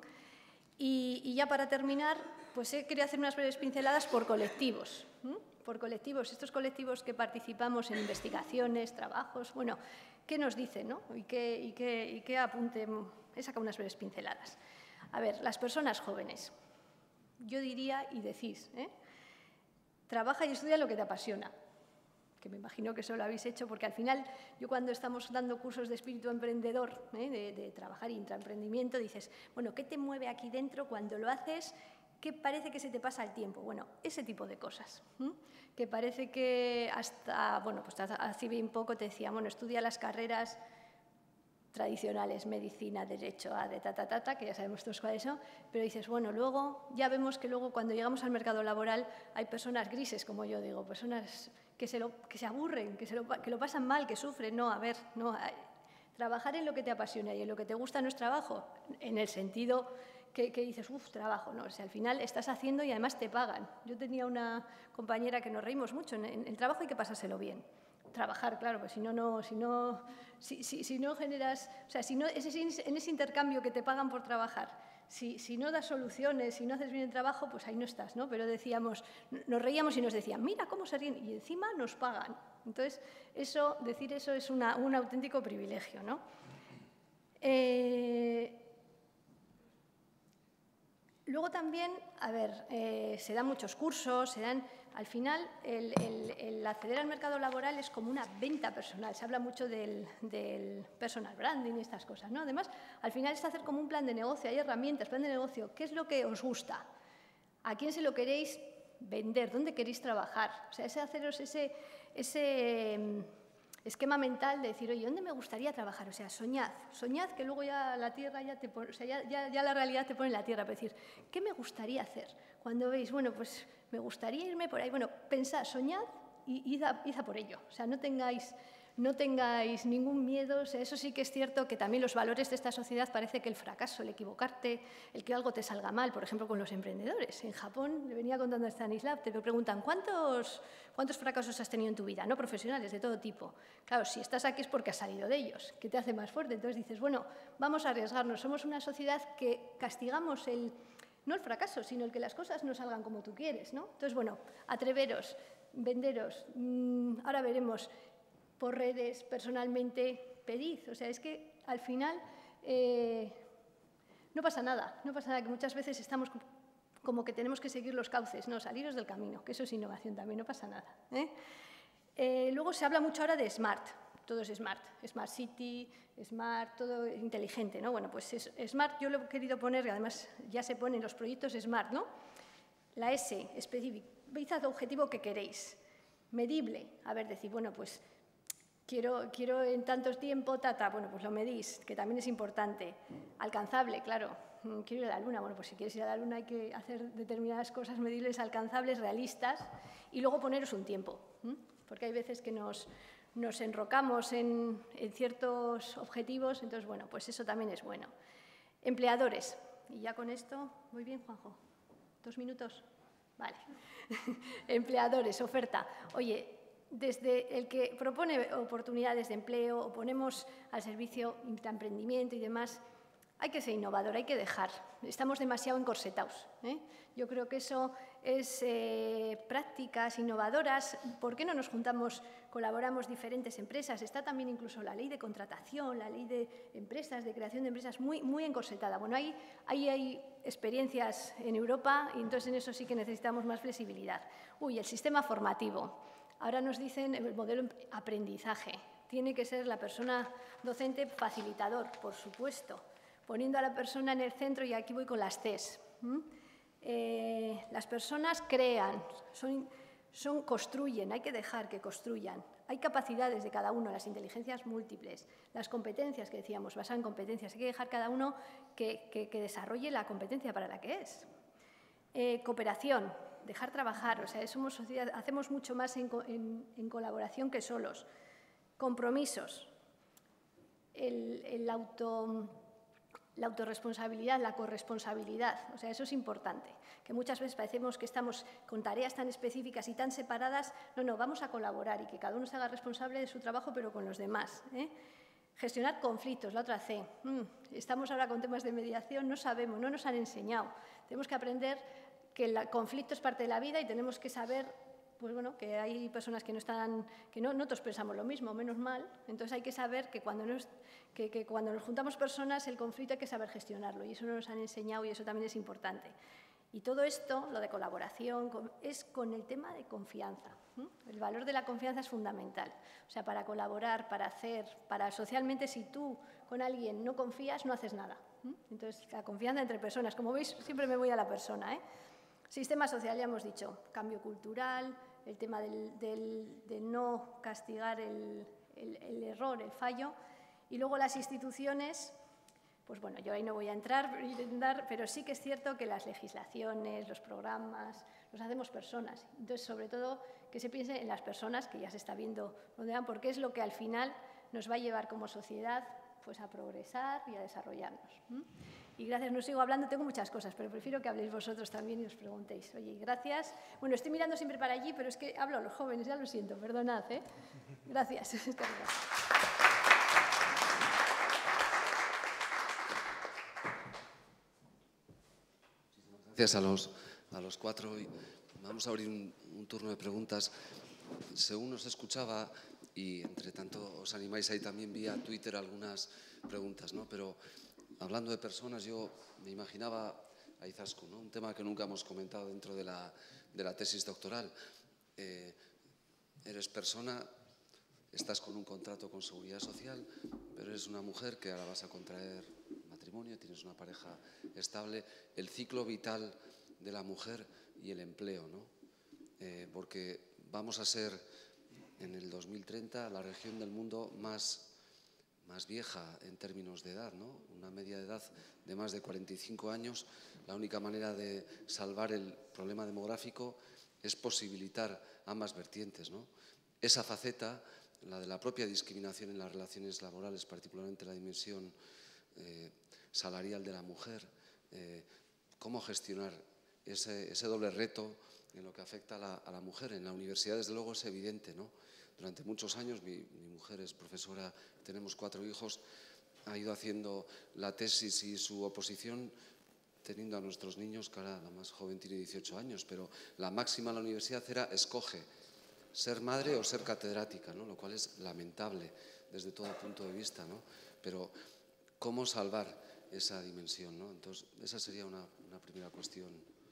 Y ya para terminar, pues quería hacer unas breves pinceladas por colectivos. Por colectivos, estos colectivos que participamos en investigaciones, trabajos, bueno, ¿qué nos dicen, no? ¿Y qué apunte? He sacado unas breves pinceladas. A ver, las personas jóvenes. Yo diría, y decís, trabaja y estudia lo que te apasiona. Que me imagino que eso lo habéis hecho, porque al final, yo cuando estamos dando cursos de espíritu emprendedor, de trabajar y intraemprendimiento, dices, bueno, ¿qué te mueve aquí dentro cuando lo haces? ¿Qué parece que se te pasa el tiempo? Bueno, ese tipo de cosas. Que parece que hasta, bueno, pues hace bien poco te decía, bueno, estudia las carreras tradicionales, medicina, derecho, que ya sabemos todos cuáles son, pero dices, bueno, luego, ya vemos que luego cuando llegamos al mercado laboral hay personas grises, como yo digo, personas que se aburren, que lo pasan mal, que sufren. No, a ver, no, trabajar en lo que te apasiona y en lo que te gusta no es trabajo, en el sentido que dices, trabajo, no, o sea, al final estás haciendo y además te pagan. Yo tenía una compañera que nos reímos mucho, en el trabajo hay que pasárselo bien. Trabajar, claro, pues si no generas, o sea, si no, en ese intercambio que te pagan por trabajar, si no das soluciones, si no haces bien el trabajo, pues ahí no estás, ¿no? Pero decíamos, nos reíamos y nos decían, mira cómo se ríen, y encima nos pagan. Entonces, decir eso es un auténtico privilegio, ¿no? Luego también, a ver, se dan muchos cursos, al final, el acceder al mercado laboral es como una venta personal. Se habla mucho del personal branding y estas cosas, ¿no? Además, al final es hacer como un plan de negocio, hay herramientas, plan de negocio. ¿Qué es lo que os gusta? ¿A quién se lo queréis vender? ¿Dónde queréis trabajar? O sea, haceros ese esquema mental de decir, oye, ¿dónde me gustaría trabajar? O sea, soñad que luego ya la tierra, ya la realidad te pone en la tierra, para decir, ¿qué me gustaría hacer? Cuando veis, bueno, pues me gustaría irme por ahí, bueno, pensad, soñad y id a por ello. O sea, no tengáis ningún miedo. O sea, eso sí que es cierto que también los valores de esta sociedad parece que el fracaso, el equivocarte, el que algo te salga mal, por ejemplo, con los emprendedores. En Japón, le venía contando a Stanislav, te preguntan, ¿cuántos fracasos has tenido en tu vida? No profesionales, de todo tipo. Claro, si estás aquí es porque has salido de ellos, que te hace más fuerte. Entonces dices, bueno, vamos a arriesgarnos. Somos una sociedad que castigamos no el fracaso, sino el que las cosas no salgan como tú quieres, ¿no? Entonces, bueno, atreveros, venderos, ahora veremos, por redes, personalmente, pedid. O sea, es que al final no pasa nada, que muchas veces estamos como que tenemos que seguir los cauces, no, saliros del camino, que eso es innovación también, no pasa nada. Luego se habla mucho ahora de smart, todo es smart city, smart, todo inteligente, ¿no? Bueno, pues smart yo lo he querido poner, y además ya se pone en los proyectos smart, ¿no? La S, específico, veis el objetivo que queréis, medible, a ver, decir, bueno, pues quiero en tanto tiempo, bueno, pues lo medís, que también es importante. Alcanzable, claro, quiero ir a la Luna, bueno, pues si quieres ir a la Luna hay que hacer determinadas cosas medibles, alcanzables, realistas, y luego poneros un tiempo, porque hay veces que nos enrocamos en ciertos objetivos, entonces, bueno, pues eso también es bueno. Empleadores, y ya con esto, muy bien, Juanjo, 2 minutos, vale. Empleadores, oferta, oye, desde el que propone oportunidades de empleo o ponemos al servicio intraemprendimiento y demás, hay que ser innovador, hay que dejar. Estamos demasiado encorsetados. Yo creo que eso es prácticas innovadoras. ¿Por qué no nos juntamos, colaboramos diferentes empresas? Está también incluso la ley de contratación, la ley de empresas, de creación de empresas, muy, muy encorsetada. Bueno, ahí hay experiencias en Europa y entonces en eso sí que necesitamos más flexibilidad. El sistema formativo. Ahora nos dicen el modelo aprendizaje. Tiene que ser la persona docente facilitador, por supuesto, poniendo a la persona en el centro, y aquí voy con las Cs. Las personas crean, construyen, hay que dejar que construyan. Hay capacidades de cada uno, las inteligencias múltiples, las competencias que decíamos, basadas en competencias. Hay que dejar cada uno que desarrolle la competencia para la que es. Cooperación, dejar trabajar, o sea, somos sociedad, hacemos mucho más en colaboración que solos. Compromisos, la autorresponsabilidad, la corresponsabilidad, o sea, eso es importante, que muchas veces parecemos que estamos con tareas tan específicas y tan separadas. No, vamos a colaborar y que cada uno se haga responsable de su trabajo, pero con los demás. Gestionar conflictos, la otra C. Estamos ahora con temas de mediación, no sabemos, no nos han enseñado. Tenemos que aprender que el conflicto es parte de la vida y tenemos que saber, pues bueno, que hay personas que no todos pensamos lo mismo, menos mal. Entonces hay que saber que cuando nos juntamos personas, el conflicto hay que saber gestionarlo, y eso no nos han enseñado y eso también es importante. Y todo esto, lo de colaboración, es con el tema de confianza. El valor de la confianza es fundamental. O sea, para colaborar, para socialmente, si tú con alguien no confías, no haces nada. Entonces, la confianza entre personas. Como veis, siempre me voy a la persona. Sistema social, ya hemos dicho, cambio cultural, el tema de no castigar el error, el fallo. Y luego las instituciones, pues bueno, yo ahí no voy a entrar, pero sí que es cierto que las legislaciones, los programas, los hacemos personas. Entonces, sobre todo, que se piense en las personas, que ya se está viendo dónde van, porque es lo que al final nos va a llevar como sociedad pues, a progresar y a desarrollarnos. Y gracias, no sigo hablando, tengo muchas cosas, pero prefiero que habléis vosotros también y os preguntéis. Oye, gracias. Bueno, estoy mirando siempre para allí, pero es que hablo a los jóvenes, ya lo siento, perdonad. Gracias. Gracias a los cuatro. Vamos a abrir un turno de preguntas. Según os escuchaba, y entre tanto os animáis ahí también vía Twitter algunas preguntas, ¿no? Pero hablando de personas, yo me imaginaba a Izaskun, ¿no? Un tema que nunca hemos comentado dentro de la tesis doctoral. Eres persona, estás con un contrato con Seguridad Social, pero eres una mujer que ahora vas a contraer matrimonio, tienes una pareja estable. El ciclo vital de la mujer y el empleo, ¿no? Porque vamos a ser en el 2030 la región del mundo más vieja en términos de edad, ¿no? Una media de edad de más de 45 años. La única manera de salvar el problema demográfico es posibilitar ambas vertientes, ¿no? Esa faceta, la de la propia discriminación en las relaciones laborales, particularmente la dimensión salarial de la mujer, cómo gestionar ese doble reto en lo que afecta a la mujer. En la universidad, desde luego, es evidente, ¿no? Durante muchos años, mi mujer es profesora, tenemos 4 hijos, ha ido haciendo la tesis y su oposición teniendo a nuestros niños, que ahora la más joven tiene 18 años, pero la máxima en la universidad era escoge ser madre o ser catedrática, ¿no? Lo cual es lamentable desde todo punto de vista, ¿no? Pero ¿cómo salvar esa dimensión, ¿no? Entonces, esa sería una primera cuestión.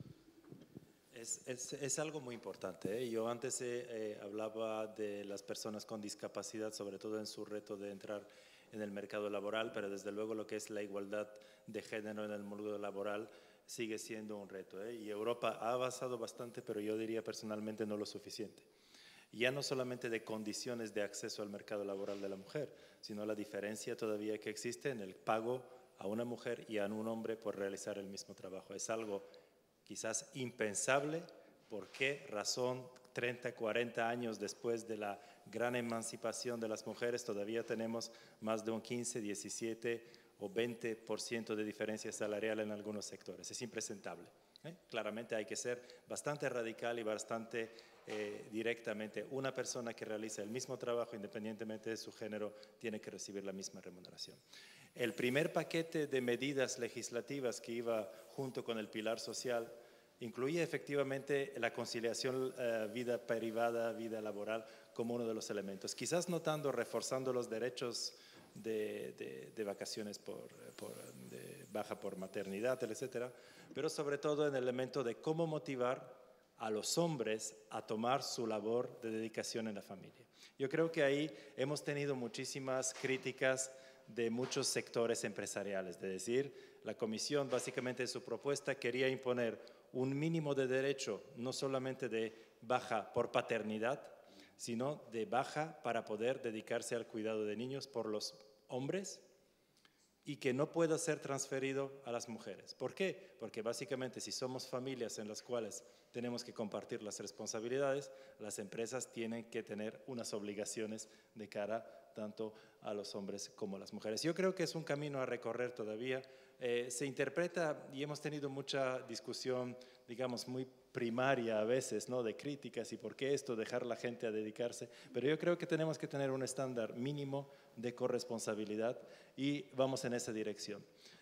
Es algo muy importante, ¿eh? Yo antes hablaba de las personas con discapacidad, sobre todo en su reto de entrar en el mercado laboral, pero desde luego lo que es la igualdad de género en el mundo laboral sigue siendo un reto, ¿eh? Y Europa ha avanzado bastante, pero yo diría personalmente no lo suficiente. Ya no solamente de condiciones de acceso al mercado laboral de la mujer, sino la diferencia todavía que existe en el pago a una mujer y a un hombre por realizar el mismo trabajo. Es algo quizás impensable. ¿Por qué razón 30, 40 años después de la gran emancipación de las mujeres todavía tenemos más de un 15, 17 o 20% de diferencia salarial en algunos sectores? Es impresentable, ¿eh? Claramente hay que ser bastante radical y bastante directamente. Una persona que realiza el mismo trabajo, independientemente de su género, tiene que recibir la misma remuneración. El primer paquete de medidas legislativas que iba junto con el pilar social incluye efectivamente la conciliación vida privada, vida laboral como uno de los elementos. Quizás no tanto reforzando los derechos de vacaciones de baja por maternidad, etcétera, pero sobre todo en el elemento de cómo motivar a los hombres a tomar su labor de dedicación en la familia. Yo creo que ahí hemos tenido muchísimas críticas de muchos sectores empresariales, es decir, la Comisión básicamente en su propuesta quería imponer un mínimo de derecho, no solamente de baja por paternidad, sino de baja para poder dedicarse al cuidado de niños por los hombres y que no pueda ser transferido a las mujeres. ¿Por qué? Porque básicamente si somos familias en las cuales tenemos que compartir las responsabilidades, las empresas tienen que tener unas obligaciones de cara tanto a los hombres como a las mujeres. Yo creo que es un camino a recorrer todavía. Se interpreta, y hemos tenido mucha discusión, digamos, muy primaria a veces, ¿no?, de críticas y por qué esto, dejar a la gente a dedicarse, pero yo creo que tenemos que tener un estándar mínimo de corresponsabilidad y vamos en esa dirección.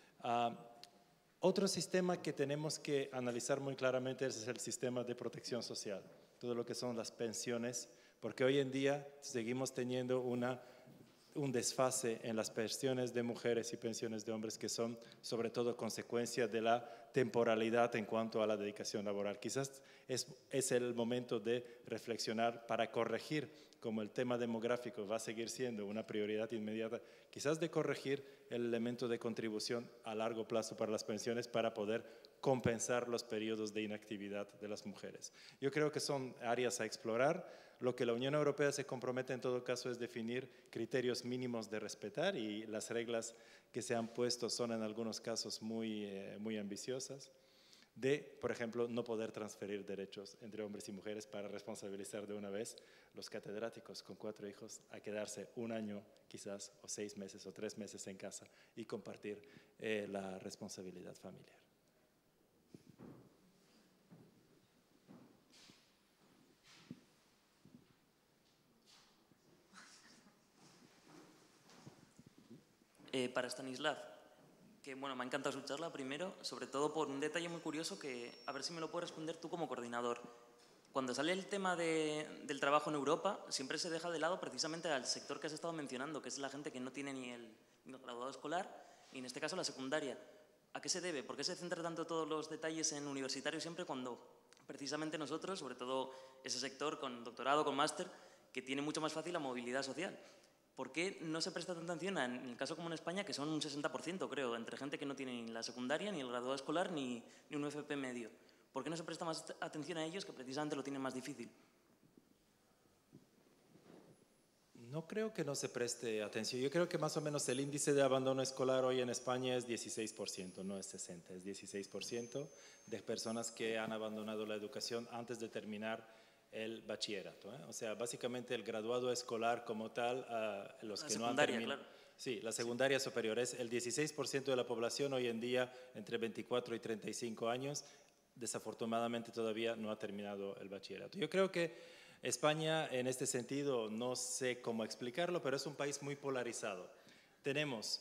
Otro sistema que tenemos que analizar muy claramente es el sistema de protección social, todo lo que son las pensiones, porque hoy en día seguimos teniendo un desfase en las pensiones de mujeres y pensiones de hombres que son sobre todo consecuencia de la temporalidad en cuanto a la dedicación laboral. Quizás es el momento de reflexionar para corregir, como el tema demográfico va a seguir siendo una prioridad inmediata, quizás de corregir el elemento de contribución a largo plazo para las pensiones para poder compensar los periodos de inactividad de las mujeres. Yo creo que son áreas a explorar. Lo que la Unión Europea se compromete en todo caso es definir criterios mínimos de respetar y las reglas que se han puesto son en algunos casos muy ambiciosas. Por ejemplo, no poder transferir derechos entre hombres y mujeres para responsabilizar de una vez los catedráticos con 4 hijos a quedarse un año quizás o 6 meses o 3 meses en casa y compartir la responsabilidad familiar. Para Stanislav, que bueno, me ha encantado su charla primero, sobre todo por un detalle muy curioso que a ver si me lo puedes responder tú como coordinador. Cuando sale el tema del trabajo en Europa, siempre se deja de lado precisamente al sector que has estado mencionando, que es la gente que no tiene ni el graduado escolar, y en este caso la secundaria. ¿A qué se debe? ¿Por qué se centra tanto todos los detalles en universitario siempre cuando precisamente nosotros, sobre todo ese sector con doctorado, con máster, que tiene mucho más fácil la movilidad social? ¿Por qué no se presta tanta atención en el caso como en España, que son un 60%, creo, entre gente que no tiene ni la secundaria, ni el graduado escolar, ni un FP medio? ¿Por qué no se presta más atención a ellos que precisamente lo tienen más difícil? No creo que no se preste atención. Yo creo que más o menos el índice de abandono escolar hoy en España es 16%, no es 60%, es 16% de personas que han abandonado la educación antes de terminar el bachillerato, ¿eh? O sea, básicamente el graduado escolar como tal, los que no han terminado. Claro. Sí, la secundaria superior es el 16% de la población hoy en día entre 24 y 35 años, desafortunadamente todavía no ha terminado el bachillerato. Yo creo que España en este sentido, no sé cómo explicarlo, pero es un país muy polarizado. Tenemos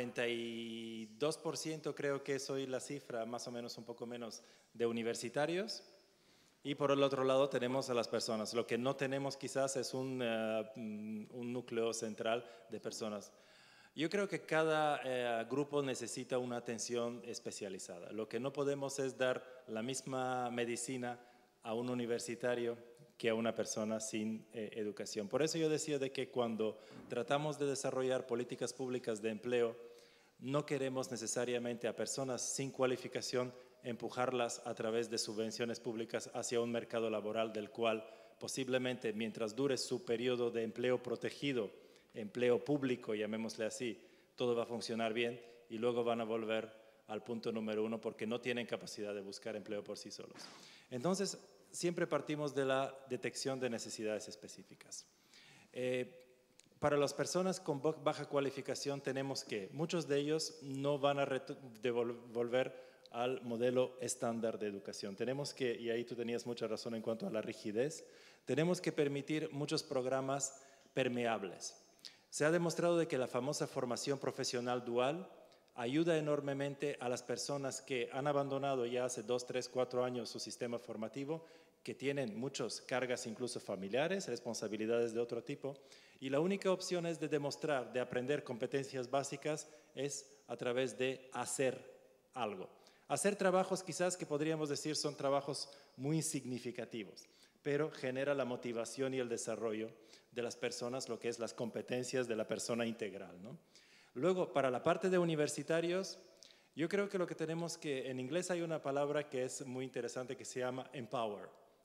42%, creo que es hoy la cifra, más o menos un poco menos, de universitarios. Y por el otro lado tenemos a las personas. Lo que no tenemos quizás es un núcleo central de personas. Yo creo que cada grupo necesita una atención especializada. Lo que no podemos es dar la misma medicina a un universitario que a una persona sin educación. Por eso yo decía de que cuando tratamos de desarrollar políticas públicas de empleo, no queremos necesariamente a personas sin cualificación empujarlas a través de subvenciones públicas hacia un mercado laboral del cual posiblemente mientras dure su periodo de empleo protegido, empleo público, llamémosle así, todo va a funcionar bien y luego van a volver al punto número 1 porque no tienen capacidad de buscar empleo por sí solos. Entonces, siempre partimos de la detección de necesidades específicas. Para las personas con baja cualificación tenemos que muchos de ellos no van a volver al modelo estándar de educación. Tenemos que, y ahí tú tenías mucha razón en cuanto a la rigidez, tenemos que permitir muchos programas permeables. Se ha demostrado de que la famosa formación profesional dual ayuda enormemente a las personas que han abandonado ya hace 2, 3, 4 años su sistema formativo, que tienen muchas cargas incluso familiares, responsabilidades de otro tipo, y la única opción es de demostrar, de aprender competencias básicas, es a través de hacer algo. Hacer trabajos quizás que podríamos decir son trabajos muy significativos, pero genera la motivación y el desarrollo de las personas, lo que es las competencias de la persona integral, ¿no? Luego, para la parte de universitarios, yo creo que lo que tenemos que, en inglés hay una palabra que es muy interesante que se llama empower.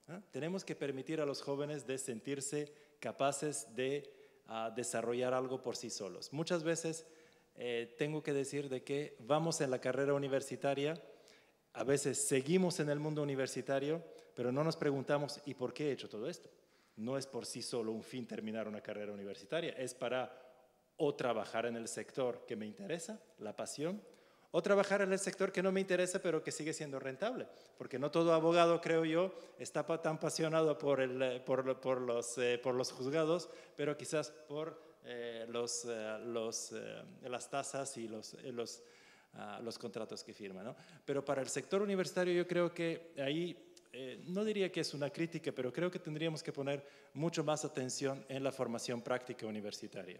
Tenemos que permitir a los jóvenes de sentirse capaces de desarrollar algo por sí solos. Muchas veces tengo que decir de que vamos en la carrera universitaria, a veces seguimos en el mundo universitario, pero no nos preguntamos ¿y por qué he hecho todo esto? No es por sí solo un fin terminar una carrera universitaria, es para o trabajar en el sector que me interesa, la pasión, o trabajar en el sector que no me interesa pero que sigue siendo rentable, porque no todo abogado, creo yo, está tan apasionado por los juzgados, pero quizás por las tasas y los contratos que firman, ¿no? Pero para el sector universitario yo creo que ahí, no diría que es una crítica, pero creo que tendríamos que poner mucho más atención en la formación práctica universitaria.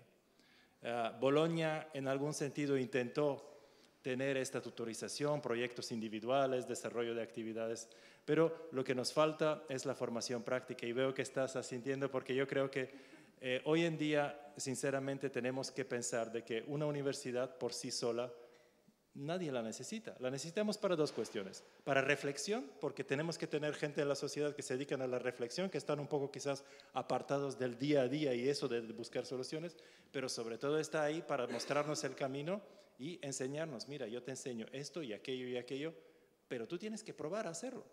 Bologna en algún sentido intentó tener esta tutorización, proyectos individuales, desarrollo de actividades, pero lo que nos falta es la formación práctica y veo que estás asintiendo porque yo creo que hoy en día, sinceramente, tenemos que pensar de que una universidad por sí sola nadie la necesita. La necesitamos para dos cuestiones. Para reflexión, porque tenemos que tener gente en la sociedad que se dedican a la reflexión, que están un poco quizás apartados del día a día y eso de buscar soluciones, pero sobre todo está ahí para mostrarnos el camino y enseñarnos, mira, yo te enseño esto y aquello, pero tú tienes que probar a hacerlo.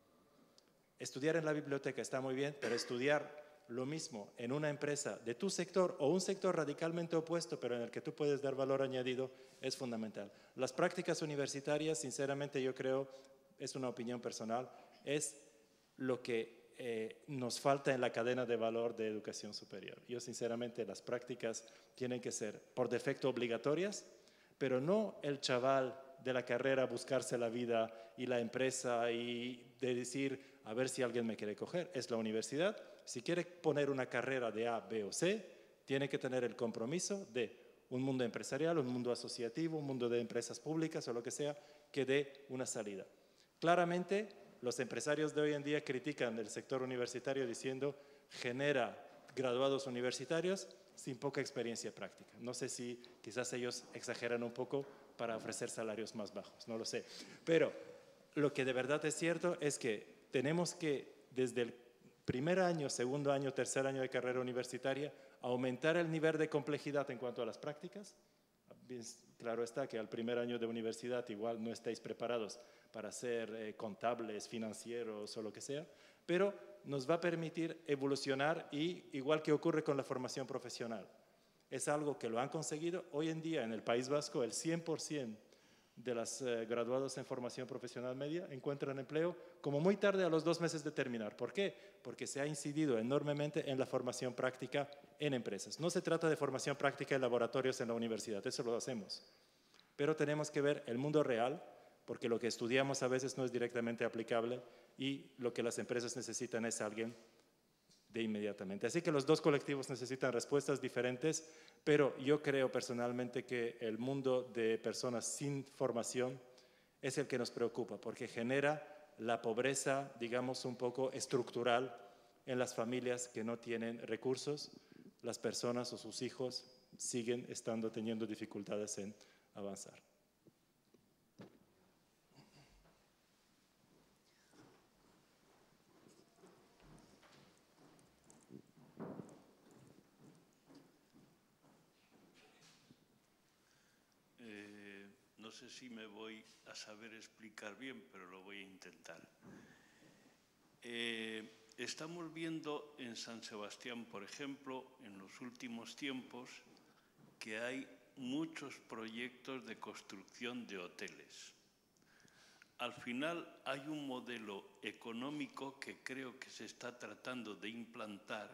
Estudiar en la biblioteca está muy bien, pero estudiar lo mismo en una empresa de tu sector o un sector radicalmente opuesto, pero en el que tú puedes dar valor añadido, es fundamental. Las prácticas universitarias, sinceramente yo creo, es una opinión personal, es lo que nos falta en la cadena de valor de educación superior. Yo sinceramente las prácticas tienen que ser por defecto obligatorias, pero no el chaval de la carrera buscarse la vida y la empresa y de decir a ver si alguien me quiere coger. Es la universidad. Si quiere poner una carrera de A, B o C, tiene que tener el compromiso de un mundo empresarial, un mundo asociativo, un mundo de empresas públicas o lo que sea, que dé una salida. Claramente, los empresarios de hoy en día critican el sector universitario diciendo genera graduados universitarios sin poca experiencia práctica. No sé si quizás ellos exageran un poco para ofrecer salarios más bajos, no lo sé. Pero lo que de verdad es cierto es que tenemos que, desde el primer año, segundo año, tercer año de carrera universitaria, aumentar el nivel de complejidad en cuanto a las prácticas. Claro está que al primer año de universidad igual no estáis preparados para ser contables, financieros o lo que sea, pero nos va a permitir evolucionar y igual que ocurre con la formación profesional. Es algo que lo han conseguido. Hoy en día en el País Vasco el 100% de los graduados en formación profesional media encuentran empleo como muy tarde a los 2 meses de terminar. ¿Por qué? Porque se ha incidido enormemente en la formación práctica en empresas. No se trata de formación práctica en laboratorios en la universidad, eso lo hacemos. Pero tenemos que ver el mundo real, porque lo que estudiamos a veces no es directamente aplicable y lo que las empresas necesitan es alguien de inmediatamente. Así que los dos colectivos necesitan respuestas diferentes, pero yo creo personalmente que el mundo de personas sin formación es el que nos preocupa, porque genera la pobreza, digamos, un poco estructural en las familias que no tienen recursos. Las personas o sus hijos siguen teniendo dificultades en avanzar. No sé si me voy a saber explicar bien, pero lo voy a intentar. Estamos viendo en San Sebastián, por ejemplo, en los últimos tiempos, que hay muchos proyectos de construcción de hoteles. Al final hay un modelo económico que creo que se está tratando de implantar,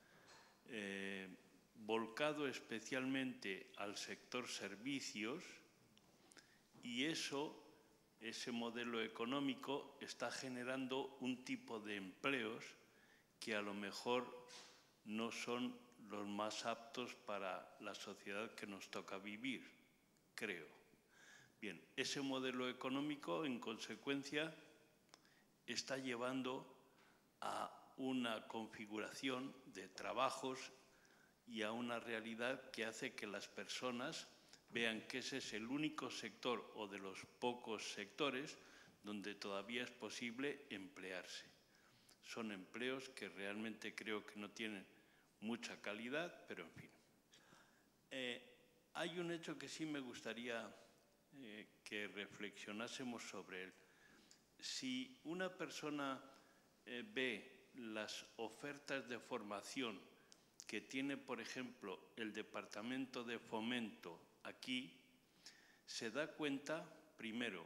volcado especialmente al sector servicios, y ese modelo económico está generando un tipo de empleos que a lo mejor no son los más aptos para la sociedad que nos toca vivir, creo. Bien, ese modelo económico, en consecuencia, está llevando a una configuración de trabajos y a una realidad que hace que las personas vean que ese es el único sector o de los pocos sectores donde todavía es posible emplearse. son empleos que realmente creo que no tienen mucha calidad, pero en fin. Hay un hecho que sí me gustaría que reflexionásemos sobre él. Si una persona ve las ofertas de formación que tiene, por ejemplo, el Departamento de Fomento aquí, se da cuenta, primero,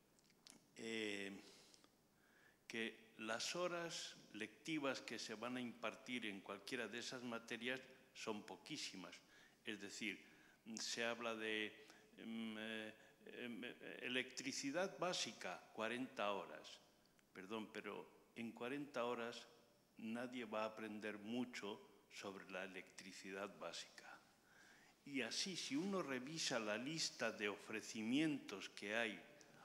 que las horas lectivas que se van a impartir en cualquiera de esas materias son poquísimas. Es decir, se habla de electricidad básica, 40 horas. Perdón, pero en 40 horas nadie va a aprender mucho sobre la electricidad básica. Y así, si uno revisa la lista de ofrecimientos que hay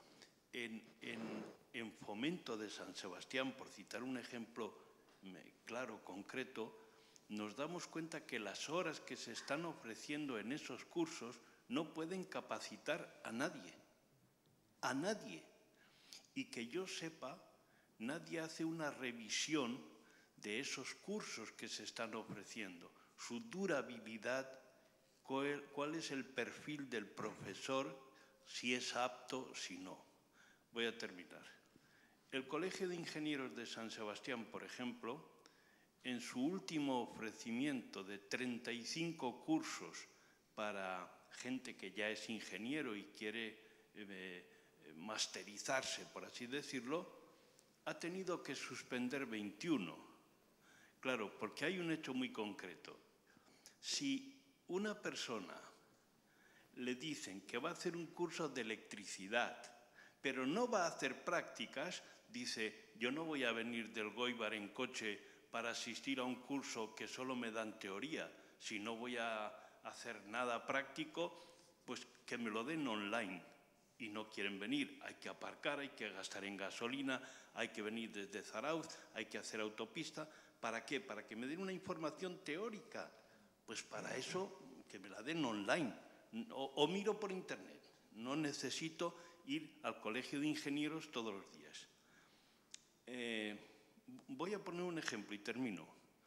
en Fomento de San Sebastián, por citar un ejemplo claro, concreto, nos damos cuenta que las horas que se están ofreciendo en esos cursos no pueden capacitar a nadie. A nadie. Y que yo sepa, nadie hace una revisión de esos cursos que se están ofreciendo, su durabilidad, cuál es el perfil del profesor, si es apto, si no. Voy a terminar. El Colegio de Ingenieros de San Sebastián, por ejemplo, en su último ofrecimiento de 35 cursos para gente que ya es ingeniero y quiere masterizarse, por así decirlo, ha tenido que suspender 21. Claro, porque hay un hecho muy concreto. Si una persona le dicen que va a hacer un curso de electricidad, pero no va a hacer prácticas, dice, yo no voy a venir del Goibar en coche para asistir a un curso que solo me dan teoría. Si no voy a hacer nada práctico, pues que me lo den online. Y no quieren venir, hay que aparcar, hay que gastar en gasolina, hay que venir desde Zarauz, hay que hacer autopista. ¿Para qué? Para que me den una información teórica. Pues para eso, que me la den online. O miro por internet. No necesito ir al Colegio de Ingenieros todos los días. Voy a poner un ejemplo y termino.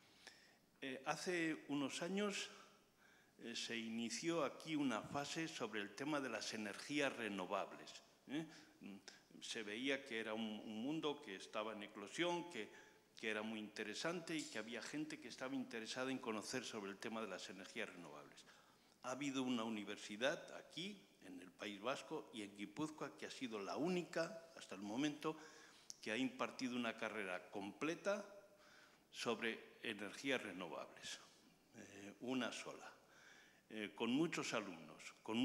Hace unos años se inició aquí una fase sobre el tema de las energías renovables. Se veía que era un mundo que estaba en eclosión, que era muy interesante y que había gente que estaba interesada en conocer sobre el tema de las energías renovables. Ha habido una universidad aquí, en el País Vasco y en Guipúzcoa, que ha sido la única, hasta el momento, que ha impartido una carrera completa sobre energías renovables. Una sola. Con muchos alumnos.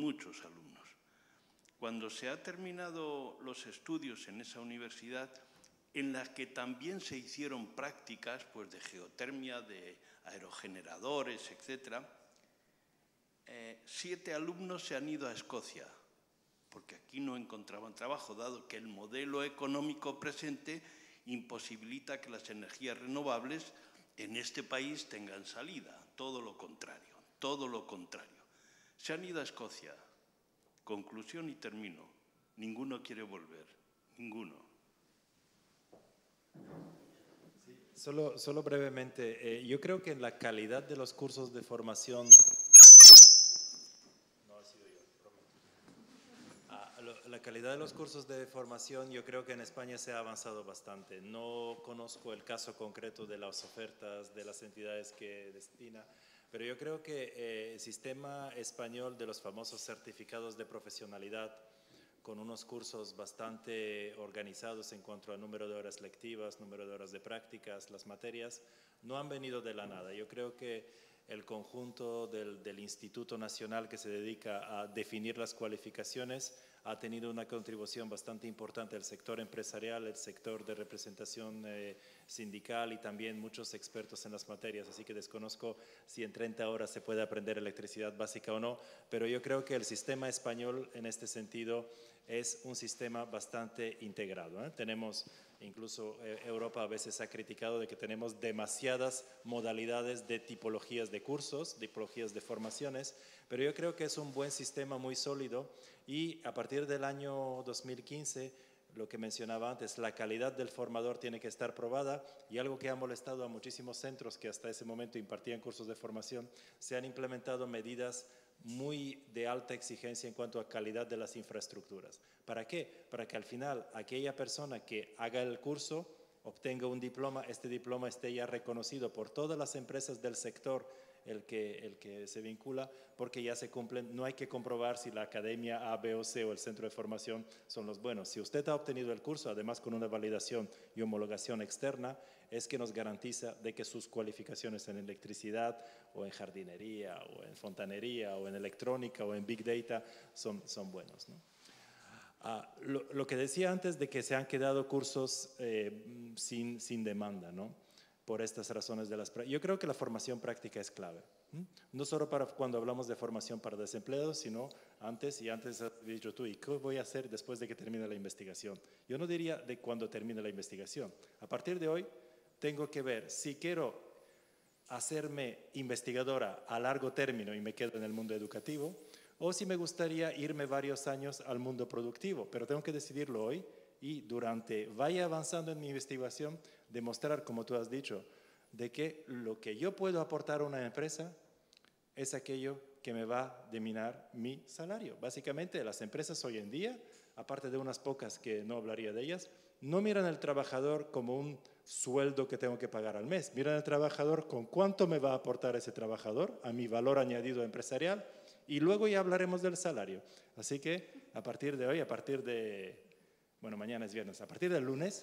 Cuando se han terminado los estudios en esa universidad, en las que también se hicieron prácticas pues, de geotermia, de aerogeneradores, etc., 7 alumnos se han ido a Escocia, porque aquí no encontraban trabajo, dado que el modelo económico presente imposibilita que las energías renovables en este país tengan salida. Todo lo contrario, todo lo contrario. Se han ido a Escocia. Conclusión y termino. Ninguno quiere volver, ninguno. Solo brevemente, yo creo que en la calidad de los cursos de formación... La calidad de los cursos de formación, yo creo que en España se ha avanzado bastante. No conozco el caso concreto de las ofertas de las entidades que destina, pero yo creo que el sistema español de los famosos certificados de profesionalidad, con unos cursos bastante organizados en cuanto a número de horas lectivas, número de horas de prácticas, las materias, no han venido de la nada. Yo creo que el conjunto del Instituto Nacional que se dedica a definir las cualificaciones ha tenido una contribución bastante importante del sector empresarial, el sector de representación sindical y también muchos expertos en las materias, así que desconozco si en 30 horas se puede aprender electricidad básica o no, pero yo creo que el sistema español en este sentido es un sistema bastante integrado. Tenemos, incluso Europa a veces ha criticado de que tenemos demasiadas modalidades de tipologías de cursos, tipologías de formaciones, pero yo creo que es un buen sistema muy sólido y a partir del año 2015 lo que mencionaba antes, la calidad del formador tiene que estar probada, y algo que ha molestado a muchísimos centros que hasta ese momento impartían cursos de formación, se han implementado medidas muy de alta exigencia en cuanto a calidad de las infraestructuras. ¿Para qué? Para que al final aquella persona que haga el curso obtenga un diploma, este diploma esté ya reconocido por todas las empresas del sector el que se vincula, porque ya se cumplen, no hay que comprobar si la academia A, B o C o el centro de formación son los buenos. Si usted ha obtenido el curso, además con una validación y homologación externa, es que nos garantiza de que sus cualificaciones en electricidad o en jardinería o en fontanería o en electrónica o en Big Data son buenos, ¿no? Lo que decía antes de que se han quedado cursos sin demanda, ¿no? Por estas razones yo creo que la formación práctica es clave. No solo para cuando hablamos de formación para desempleados, sino antes has dicho tú, ¿y qué voy a hacer después de que termine la investigación? Yo no diría de cuando termine la investigación. A partir de hoy tengo que ver si quiero hacerme investigadora a largo término y me quedo en el mundo educativo, o si me gustaría irme varios años al mundo productivo, pero tengo que decidirlo hoy y durante vaya avanzando en mi investigación, demostrar, como tú has dicho, de que lo que yo puedo aportar a una empresa es aquello que me va a deminar mi salario. Básicamente, las empresas hoy en día, aparte de unas pocas que no hablaría de ellas, no miran al trabajador como un sueldo que tengo que pagar al mes. Miran al trabajador con cuánto me va a aportar ese trabajador a mi valor añadido empresarial, y luego ya hablaremos del salario. Así que a partir de hoy, bueno, mañana es viernes, a partir del lunes,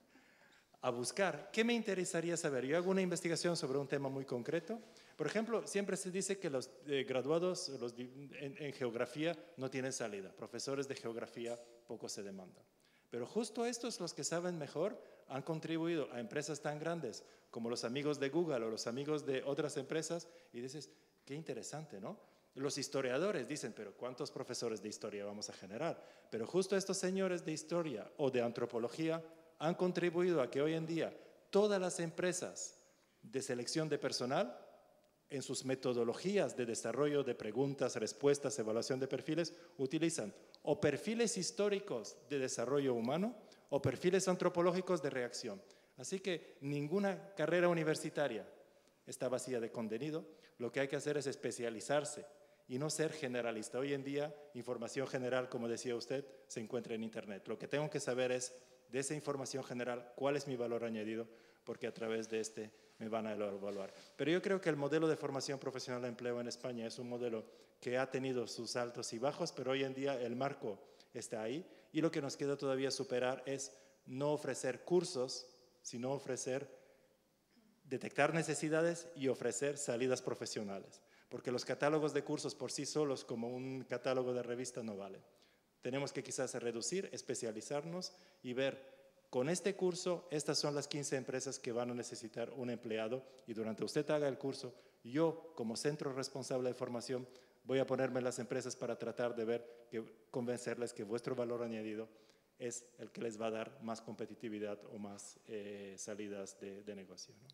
a buscar qué me interesaría saber. Yo hago una investigación sobre un tema muy concreto. Por ejemplo, siempre se dice que los graduados en geografía no tienen salida. Profesores de geografía poco se demandan. Pero justo estos, los que saben mejor, han contribuido a empresas tan grandes como los amigos de Google o los amigos de otras empresas, y dices, qué interesante, ¿no? Los historiadores dicen, pero ¿cuántos profesores de historia vamos a generar? Pero justo estos señores de historia o de antropología han contribuido a que hoy en día todas las empresas de selección de personal, en sus metodologías de desarrollo de preguntas, respuestas, evaluación de perfiles, utilizan o perfiles históricos de desarrollo humano o perfiles antropológicos de reacción. Así que ninguna carrera universitaria está vacía de contenido. Lo que hay que hacer es especializarse y no ser generalista. Hoy en día, información general, como decía usted, se encuentra en Internet. Lo que tengo que saber es, de esa información general, cuál es mi valor añadido, porque a través de este me van a evaluar. Pero yo creo que el modelo de formación profesional de empleo en España es un modelo que ha tenido sus altos y bajos, pero hoy en día el marco está ahí, y lo que nos queda todavía superar es no ofrecer cursos, sino detectar necesidades y ofrecer salidas profesionales. Porque los catálogos de cursos por sí solos, como un catálogo de revista, no valen. Tenemos que quizás reducir, especializarnos y ver, con este curso, estas son las 15 empresas que van a necesitar un empleado, y durante usted haga el curso, yo, como centro responsable de formación, voy a ponerme en las empresas para tratar de ver, convencerles que vuestro valor añadido es el que les va a dar más competitividad o más salidas de negocio, ¿no?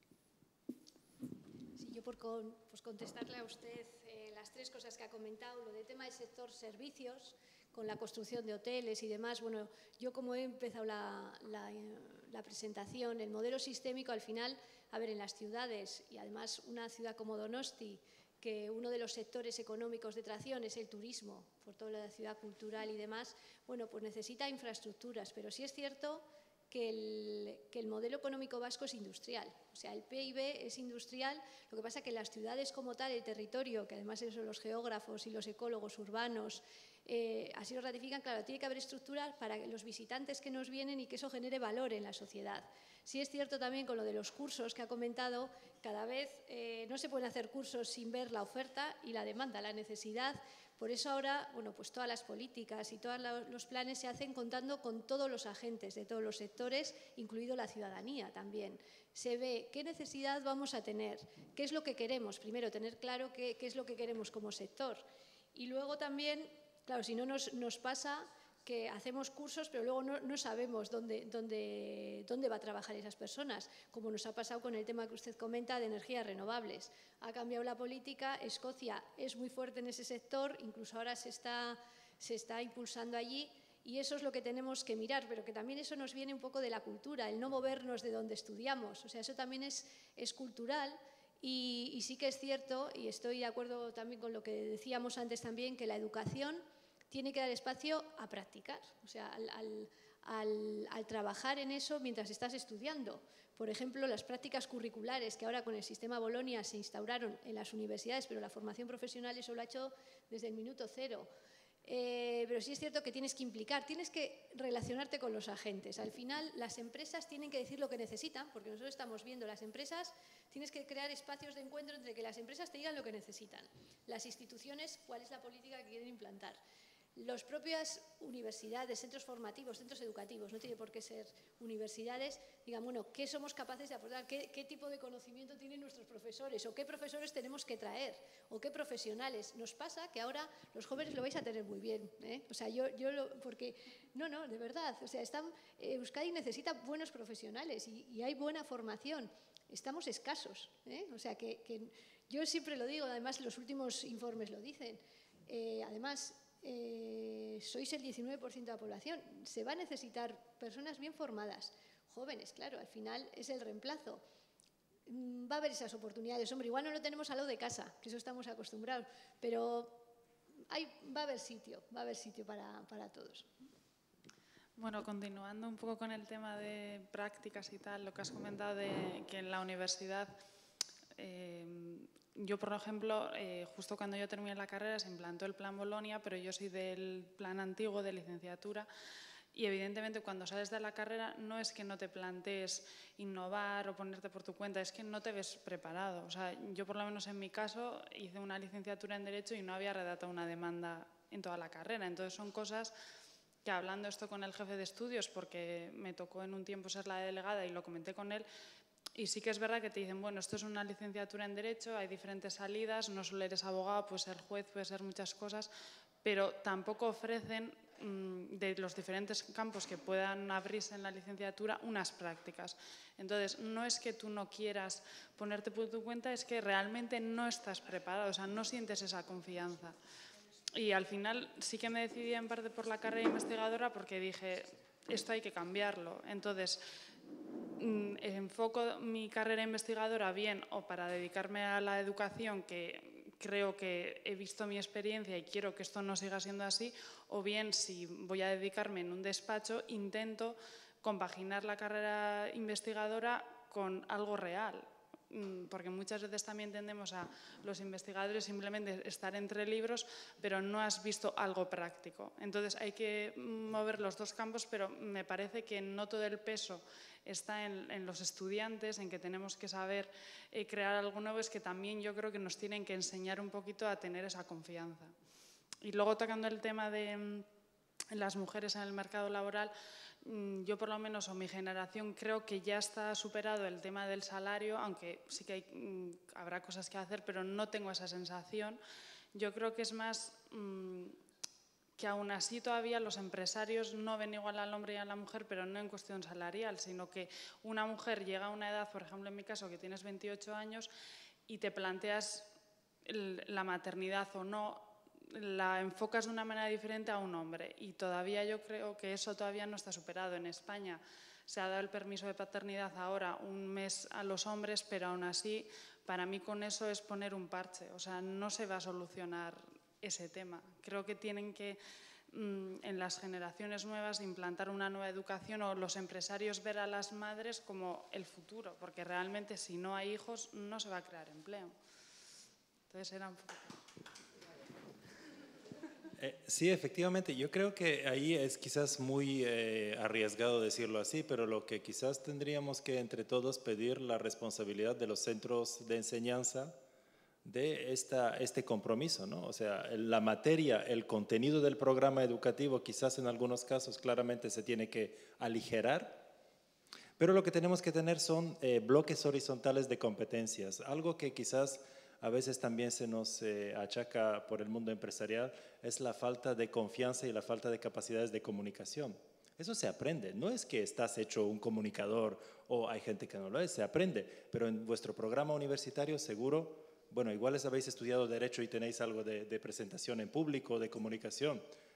Sí, yo por contestarle a usted las tres cosas que ha comentado, lo del tema del sector servicios, con la construcción de hoteles y demás. Bueno, yo como he empezado la presentación, el modelo sistémico al final, a ver, en las ciudades, y además una ciudad como Donosti, que uno de los sectores económicos de tracción es el turismo, por toda la ciudad cultural y demás, bueno, pues necesita infraestructuras, pero sí es cierto que el modelo económico vasco es industrial, o sea, el PIB es industrial. Lo que pasa es que las ciudades como tal, el territorio, que además son los geógrafos y los ecólogos urbanos, así lo ratifican, claro, tiene que haber estructuras para los visitantes que nos vienen y que eso genere valor en la sociedad. Sí es cierto también con lo de los cursos que ha comentado, cada vez no se pueden hacer cursos sin ver la oferta y la demanda, la necesidad. Por eso ahora, bueno, pues todas las políticas y todos los planes se hacen contando con todos los agentes de todos los sectores, incluido la ciudadanía también. Se ve qué necesidad vamos a tener, qué es lo que queremos. Primero, tener claro qué es lo que queremos como sector. Y luego también, claro, si no nos pasa que hacemos cursos, pero luego no sabemos dónde va a trabajar esas personas, como nos ha pasado con el tema que usted comenta de energías renovables. Ha cambiado la política, Escocia es muy fuerte en ese sector, incluso ahora se está impulsando allí, Y eso es lo que tenemos que mirar, pero que también eso nos viene un poco de la cultura, el no movernos de donde estudiamos. O sea, eso también es cultural y sí que es cierto, y estoy de acuerdo también con lo que decíamos antes también, que la educación tiene que dar espacio a practicar, o sea, al trabajar en eso mientras estás estudiando. Por ejemplo, las prácticas curriculares que ahora con el sistema Bolonia se instauraron en las universidades, pero la formación profesional eso lo ha hecho desde el minuto cero. Pero sí es cierto que tienes que implicar, tienes que relacionarte con los agentes. Al final, las empresas tienen que decir lo que necesitan, porque nosotros estamos viendo las empresas, tienes que crear espacios de encuentro entre que las empresas te digan lo que necesitan, las instituciones, cuál es la política que quieren implantar. Las propias universidades, centros formativos, centros educativos, no tiene por qué ser universidades, digan, bueno, ¿qué somos capaces de aportar? ¿Qué tipo de conocimiento tienen nuestros profesores? ¿O qué profesores tenemos que traer? ¿O qué profesionales? Nos pasa que ahora los jóvenes lo vais a tener muy bien, ¿eh? O sea, porque, no, de verdad, o sea, Euskadi necesita buenos profesionales y hay buena formación. Estamos escasos, ¿eh? O sea, que yo siempre lo digo, además los últimos informes lo dicen, además, sois el 19% de la población, se va a necesitar personas bien formadas, jóvenes, claro, al final es el reemplazo. Va a haber esas oportunidades, hombre, igual no lo tenemos al lado de casa, que eso estamos acostumbrados, pero va a haber sitio para todos. Bueno, continuando un poco con el tema de prácticas y tal, lo que has comentado de que en la universidad... yo, por ejemplo, justo cuando yo terminé la carrera se implantó el plan Bolonia, pero yo soy del plan antiguo de licenciatura y evidentemente cuando sales de la carrera no es que no te plantees innovar o ponerte por tu cuenta, es que no te ves preparado. O sea, yo por lo menos en mi caso hice una licenciatura en Derecho y no había redactado una demanda en toda la carrera. Entonces son cosas que hablando esto con el jefe de estudios, porque me tocó en un tiempo ser la delegada y lo comenté con él, y sí que es verdad que te dicen, bueno, esto es una licenciatura en Derecho, hay diferentes salidas, no solo eres abogado, puedes ser juez, puedes ser muchas cosas, pero tampoco ofrecen de los diferentes campos que puedan abrirse en la licenciatura unas prácticas. Entonces, no es que tú no quieras ponerte por tu cuenta, es que realmente no estás preparado, o sea, no sientes esa confianza. Y al final sí que me decidí en parte por la carrera investigadora porque dije, esto hay que cambiarlo. Entonces, enfoco mi carrera investigadora bien o para dedicarme a la educación, que creo que he visto mi experiencia y quiero que esto no siga siendo así, o bien si voy a dedicarme en un despacho, intento compaginar la carrera investigadora con algo real. Porque muchas veces también tendemos a los investigadores simplemente estar entre libros, pero no has visto algo práctico. Entonces hay que mover los dos campos, pero me parece que no todo el peso está en los estudiantes, en que tenemos que saber crear algo nuevo, es que también yo creo que nos tienen que enseñar un poquito a tener esa confianza. Y luego tocando el tema de las mujeres en el mercado laboral, yo por lo menos, o mi generación, creo que ya está superado el tema del salario, aunque sí que habrá cosas que hacer, pero no tengo esa sensación. Yo creo que es más que aún así todavía los empresarios no ven igual al hombre y a la mujer, pero no en cuestión salarial, sino que una mujer llega a una edad, por ejemplo en mi caso, que tienes 28 años y te planteas la maternidad o no, la enfocas de una manera diferente a un hombre y todavía yo creo que eso todavía no está superado. En España se ha dado el permiso de paternidad ahora un mes a los hombres, pero aún así para mí con eso es poner un parche, o sea, no se va a solucionar ese tema. Creo que tienen que en las generaciones nuevas implantar una nueva educación o los empresarios ver a las madres como el futuro, porque realmente si no hay hijos no se va a crear empleo. Entonces era un poco... Sí, efectivamente. Yo creo que ahí es quizás muy arriesgado decirlo así, pero lo que quizás tendríamos que entre todos pedir la responsabilidad de los centros de enseñanza de este compromiso, ¿no? O sea, la materia, el contenido del programa educativo quizás en algunos casos claramente se tiene que aligerar, pero lo que tenemos que tener son bloques horizontales de competencias, algo que quizás a veces también se nos achaca por el mundo empresarial, es la falta de confianza y la falta de capacidades de comunicación. Eso se aprende, no es que estás hecho un comunicador o hay gente que no lo es, se aprende, pero en vuestro programa universitario seguro, bueno, igual habéis estudiado Derecho y tenéis algo de presentación en público, de comunicación,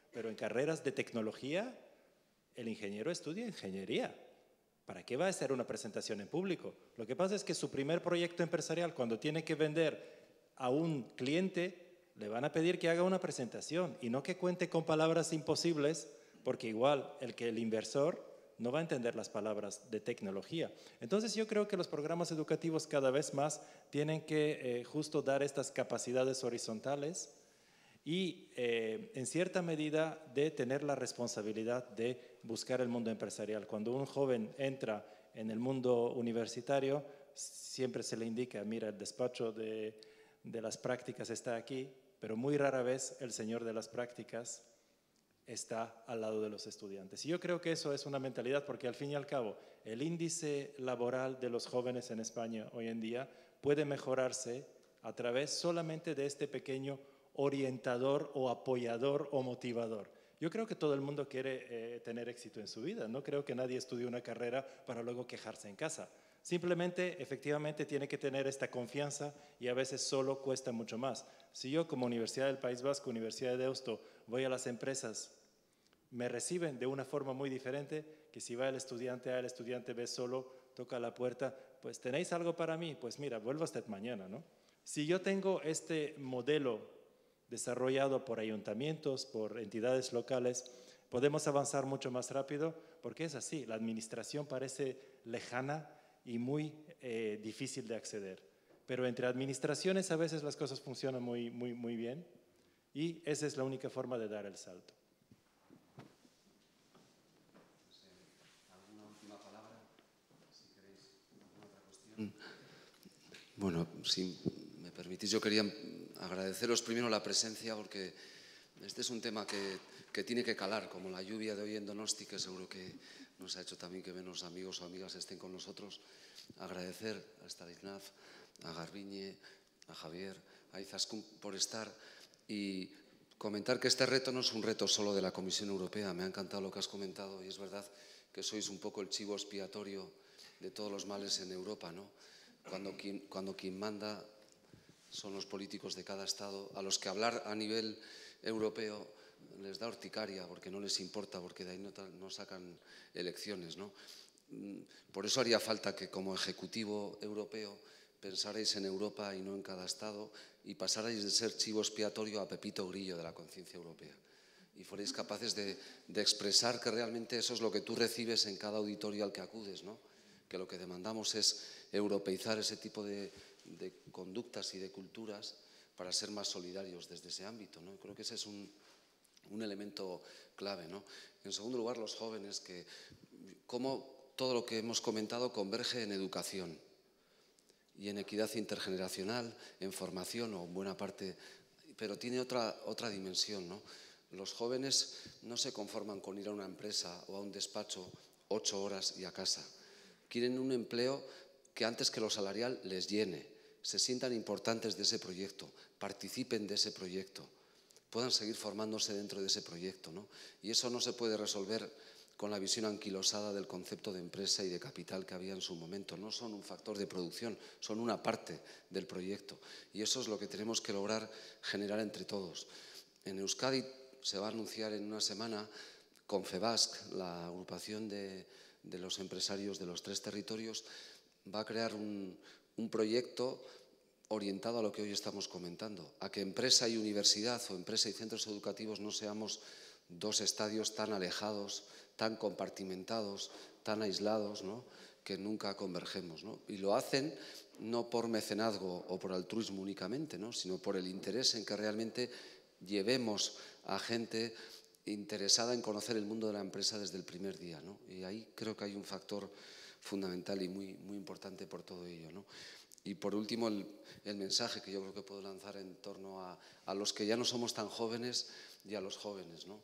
pero en carreras de tecnología, el ingeniero estudia ingeniería. ¿Para qué va a hacer una presentación en público? Lo que pasa es que su primer proyecto empresarial, cuando tiene que vender a un cliente, le van a pedir que haga una presentación y no que cuente con palabras imposibles, porque igual el inversor no va a entender las palabras de tecnología. Entonces yo creo que los programas educativos cada vez más tienen que justo dar estas capacidades horizontales y en cierta medida de tener la responsabilidad de buscar el mundo empresarial. Cuando un joven entra en el mundo universitario, siempre se le indica, mira, el despacho de las prácticas está aquí, pero muy rara vez el señor de las prácticas está al lado de los estudiantes. Y yo creo que eso es una mentalidad, porque al fin y al cabo el índice laboral de los jóvenes en España hoy en día puede mejorarse a través solamente de este pequeño orientador o apoyador o motivador. Yo creo que todo el mundo quiere tener éxito en su vida. No creo que nadie estudie una carrera para luego quejarse en casa. Simplemente, efectivamente, tiene que tener esta confianza y a veces solo cuesta mucho más. Si yo como Universidad del País Vasco, Universidad de Deusto, voy a las empresas, me reciben de una forma muy diferente que si va el estudiante A, el estudiante B solo, toca la puerta, pues ¿tenéis algo para mí? Pues mira, vuelva usted mañana, ¿no? Si yo tengo este modelo desarrollado por ayuntamientos, por entidades locales, podemos avanzar mucho más rápido, porque es así, la administración parece lejana y muy difícil de acceder. Pero entre administraciones a veces las cosas funcionan muy bien y esa es la única forma de dar el salto. ¿Alguna última palabra? Si queréis, ¿alguna otra cuestión? Bueno, si me permitís, yo quería agradeceros primero la presencia, porque este es un tema que tiene que calar, como la lluvia de hoy en Donosti, que seguro que nos ha hecho también que menos amigos o amigas estén con nosotros. Agradecer a Stanislav, a Garbiñe, a Javier, a Izaskun por estar y comentar que este reto no es un reto solo de la Comisión Europea. Me ha encantado lo que has comentado y es verdad que sois un poco el chivo expiatorio de todos los males en Europa, ¿no? Cuando quien manda son los políticos de cada Estado, a los que hablar a nivel europeo les da urticaria porque no les importa, porque de ahí no sacan elecciones, ¿no? Por eso haría falta que como Ejecutivo Europeo pensarais en Europa y no en cada Estado y pasarais de ser chivo expiatorio a Pepito Grillo de la conciencia europea y fuerais capaces de expresar que realmente eso es lo que tú recibes en cada auditorio al que acudes, ¿no? Que lo que demandamos es europeizar ese tipo de conductas y de culturas para ser más solidarios desde ese ámbito, ¿no? Creo que ese es un elemento clave, ¿no? En segundo lugar, los jóvenes, que cómo todo lo que hemos comentado converge en educación y en equidad intergeneracional, en formación o en buena parte, pero tiene otra dimensión, ¿no? Los jóvenes no se conforman con ir a una empresa o a un despacho 8 horas y a casa. Quieren un empleo que antes que lo salarial les llene, se sientan importantes de ese proyecto, participen de ese proyecto, puedan seguir formándose dentro de ese proyecto, ¿no? Y eso no se puede resolver con la visión anquilosada del concepto de empresa y de capital que había en su momento. No son un factor de producción, son una parte del proyecto. Y eso es lo que tenemos que lograr generar entre todos. En Euskadi se va a anunciar en una semana Confebask, la agrupación de los empresarios de los 3 territorios, va a crear un proyecto orientado a lo que hoy estamos comentando, a que empresa y universidad o empresa y centros educativos no seamos 2 estadios tan alejados, tan compartimentados, tan aislados, ¿no? Que nunca convergemos, ¿no? Y lo hacen no por mecenazgo o por altruismo únicamente, ¿no? Sino por el interés en que realmente llevemos a gente interesada en conocer el mundo de la empresa desde el primer día, ¿no? Y ahí creo que hay un factor fundamental y muy importante por todo ello, ¿no? Y por último, el mensaje que yo creo que puedo lanzar en torno a los que ya no somos tan jóvenes y a los jóvenes, ¿no?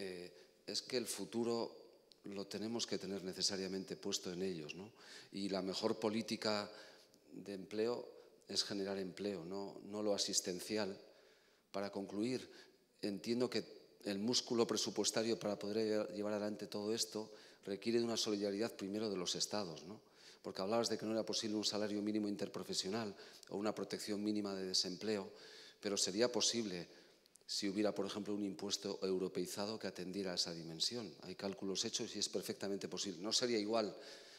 Es que el futuro lo tenemos que tener necesariamente puesto en ellos, ¿no? Y la mejor política de empleo es generar empleo, no lo asistencial. Para concluir, entiendo que el músculo presupuestario para poder llevar adelante todo esto requiere de una solidaridad primero de los Estados, ¿no? Porque hablabas de que no era posible un salario mínimo interprofesional o una protección mínima de desempleo, pero sería posible si hubiera, por ejemplo, un impuesto europeizado que atendiera a esa dimensión. Hay cálculos hechos y es perfectamente posible. No sería igual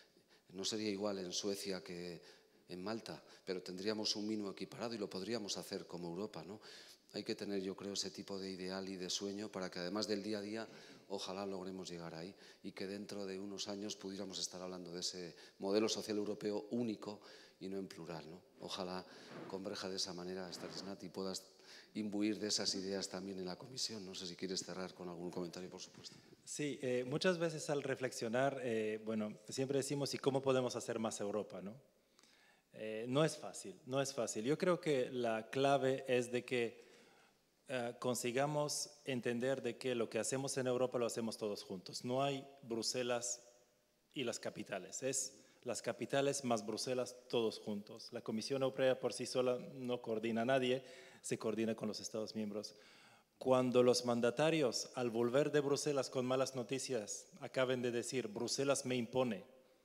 en Suecia que en Malta, pero tendríamos un mínimo equiparado y lo podríamos hacer como Europa, ¿no? Hay que tener, yo creo, ese tipo de ideal y de sueño para que, además del día a día, ojalá logremos llegar ahí y que dentro de unos años pudiéramos estar hablando de ese modelo social europeo único y no en plural, ¿no? Ojalá converja de esa manera, Stanislat, y puedas imbuir de esas ideas también en la comisión. No sé si quieres cerrar con algún comentario, por supuesto. Sí, muchas veces al reflexionar, bueno, siempre decimos, ¿y cómo podemos hacer más Europa, no? No es fácil, no es fácil. Yo creo que la clave es de que consigamos entender de que lo que hacemos en Europa lo hacemos todos juntos. No hay Bruselas y las capitales, es las capitales más Bruselas todos juntos. La Comisión Europea por sí sola no coordina a nadie, se coordina con los Estados miembros. Cuando los mandatarios, al volver de Bruselas con malas noticias, acaben de decir Bruselas me impone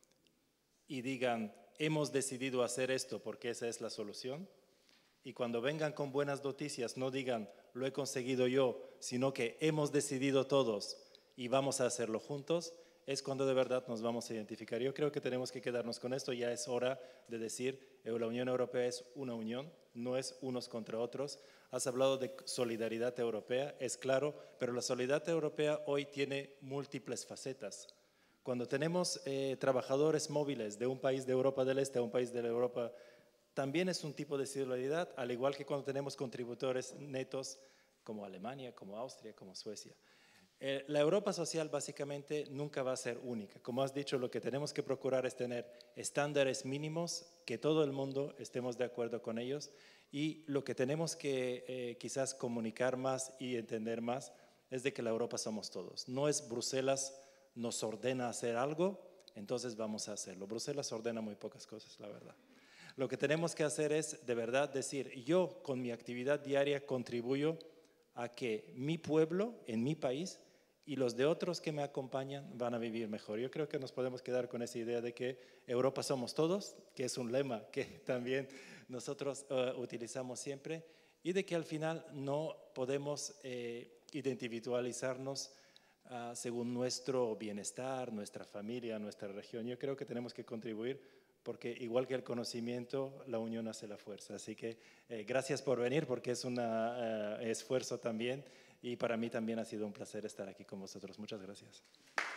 y digan hemos decidido hacer esto porque esa es la solución, y cuando vengan con buenas noticias no digan lo he conseguido yo, sino que hemos decidido todos y vamos a hacerlo juntos, es cuando de verdad nos vamos a identificar. Yo creo que tenemos que quedarnos con esto. Ya es hora de decir la Unión Europea es una unión, no es unos contra otros. Has hablado de solidaridad europea, es claro, pero la solidaridad europea hoy tiene múltiples facetas. Cuando tenemos trabajadores móviles de un país de Europa del Este a un país de la Europa, también es un tipo de solidaridad, al igual que cuando tenemos contributores netos como Alemania, como Austria, como Suecia. La Europa social básicamente nunca va a ser única. Como has dicho, lo que tenemos que procurar es tener estándares mínimos, que todo el mundo estemos de acuerdo con ellos, y lo que tenemos que quizás comunicar más y entender más es de que la Europa somos todos. No es Bruselas nos ordena hacer algo, entonces vamos a hacerlo. Bruselas ordena muy pocas cosas, la verdad. Lo que tenemos que hacer es de verdad decir, yo con mi actividad diaria contribuyo a que mi pueblo, en mi país, y los de otros que me acompañan van a vivir mejor. Yo creo que nos podemos quedar con esa idea de que Europa somos todos, que es un lema que también nosotros utilizamos siempre, y de que al final no podemos individualizarnos según nuestro bienestar, nuestra familia, nuestra región. Yo creo que tenemos que contribuir porque igual que el conocimiento, la unión hace la fuerza. Así que gracias por venir, porque es un esfuerzo también, y para mí también ha sido un placer estar aquí con vosotros. Muchas gracias.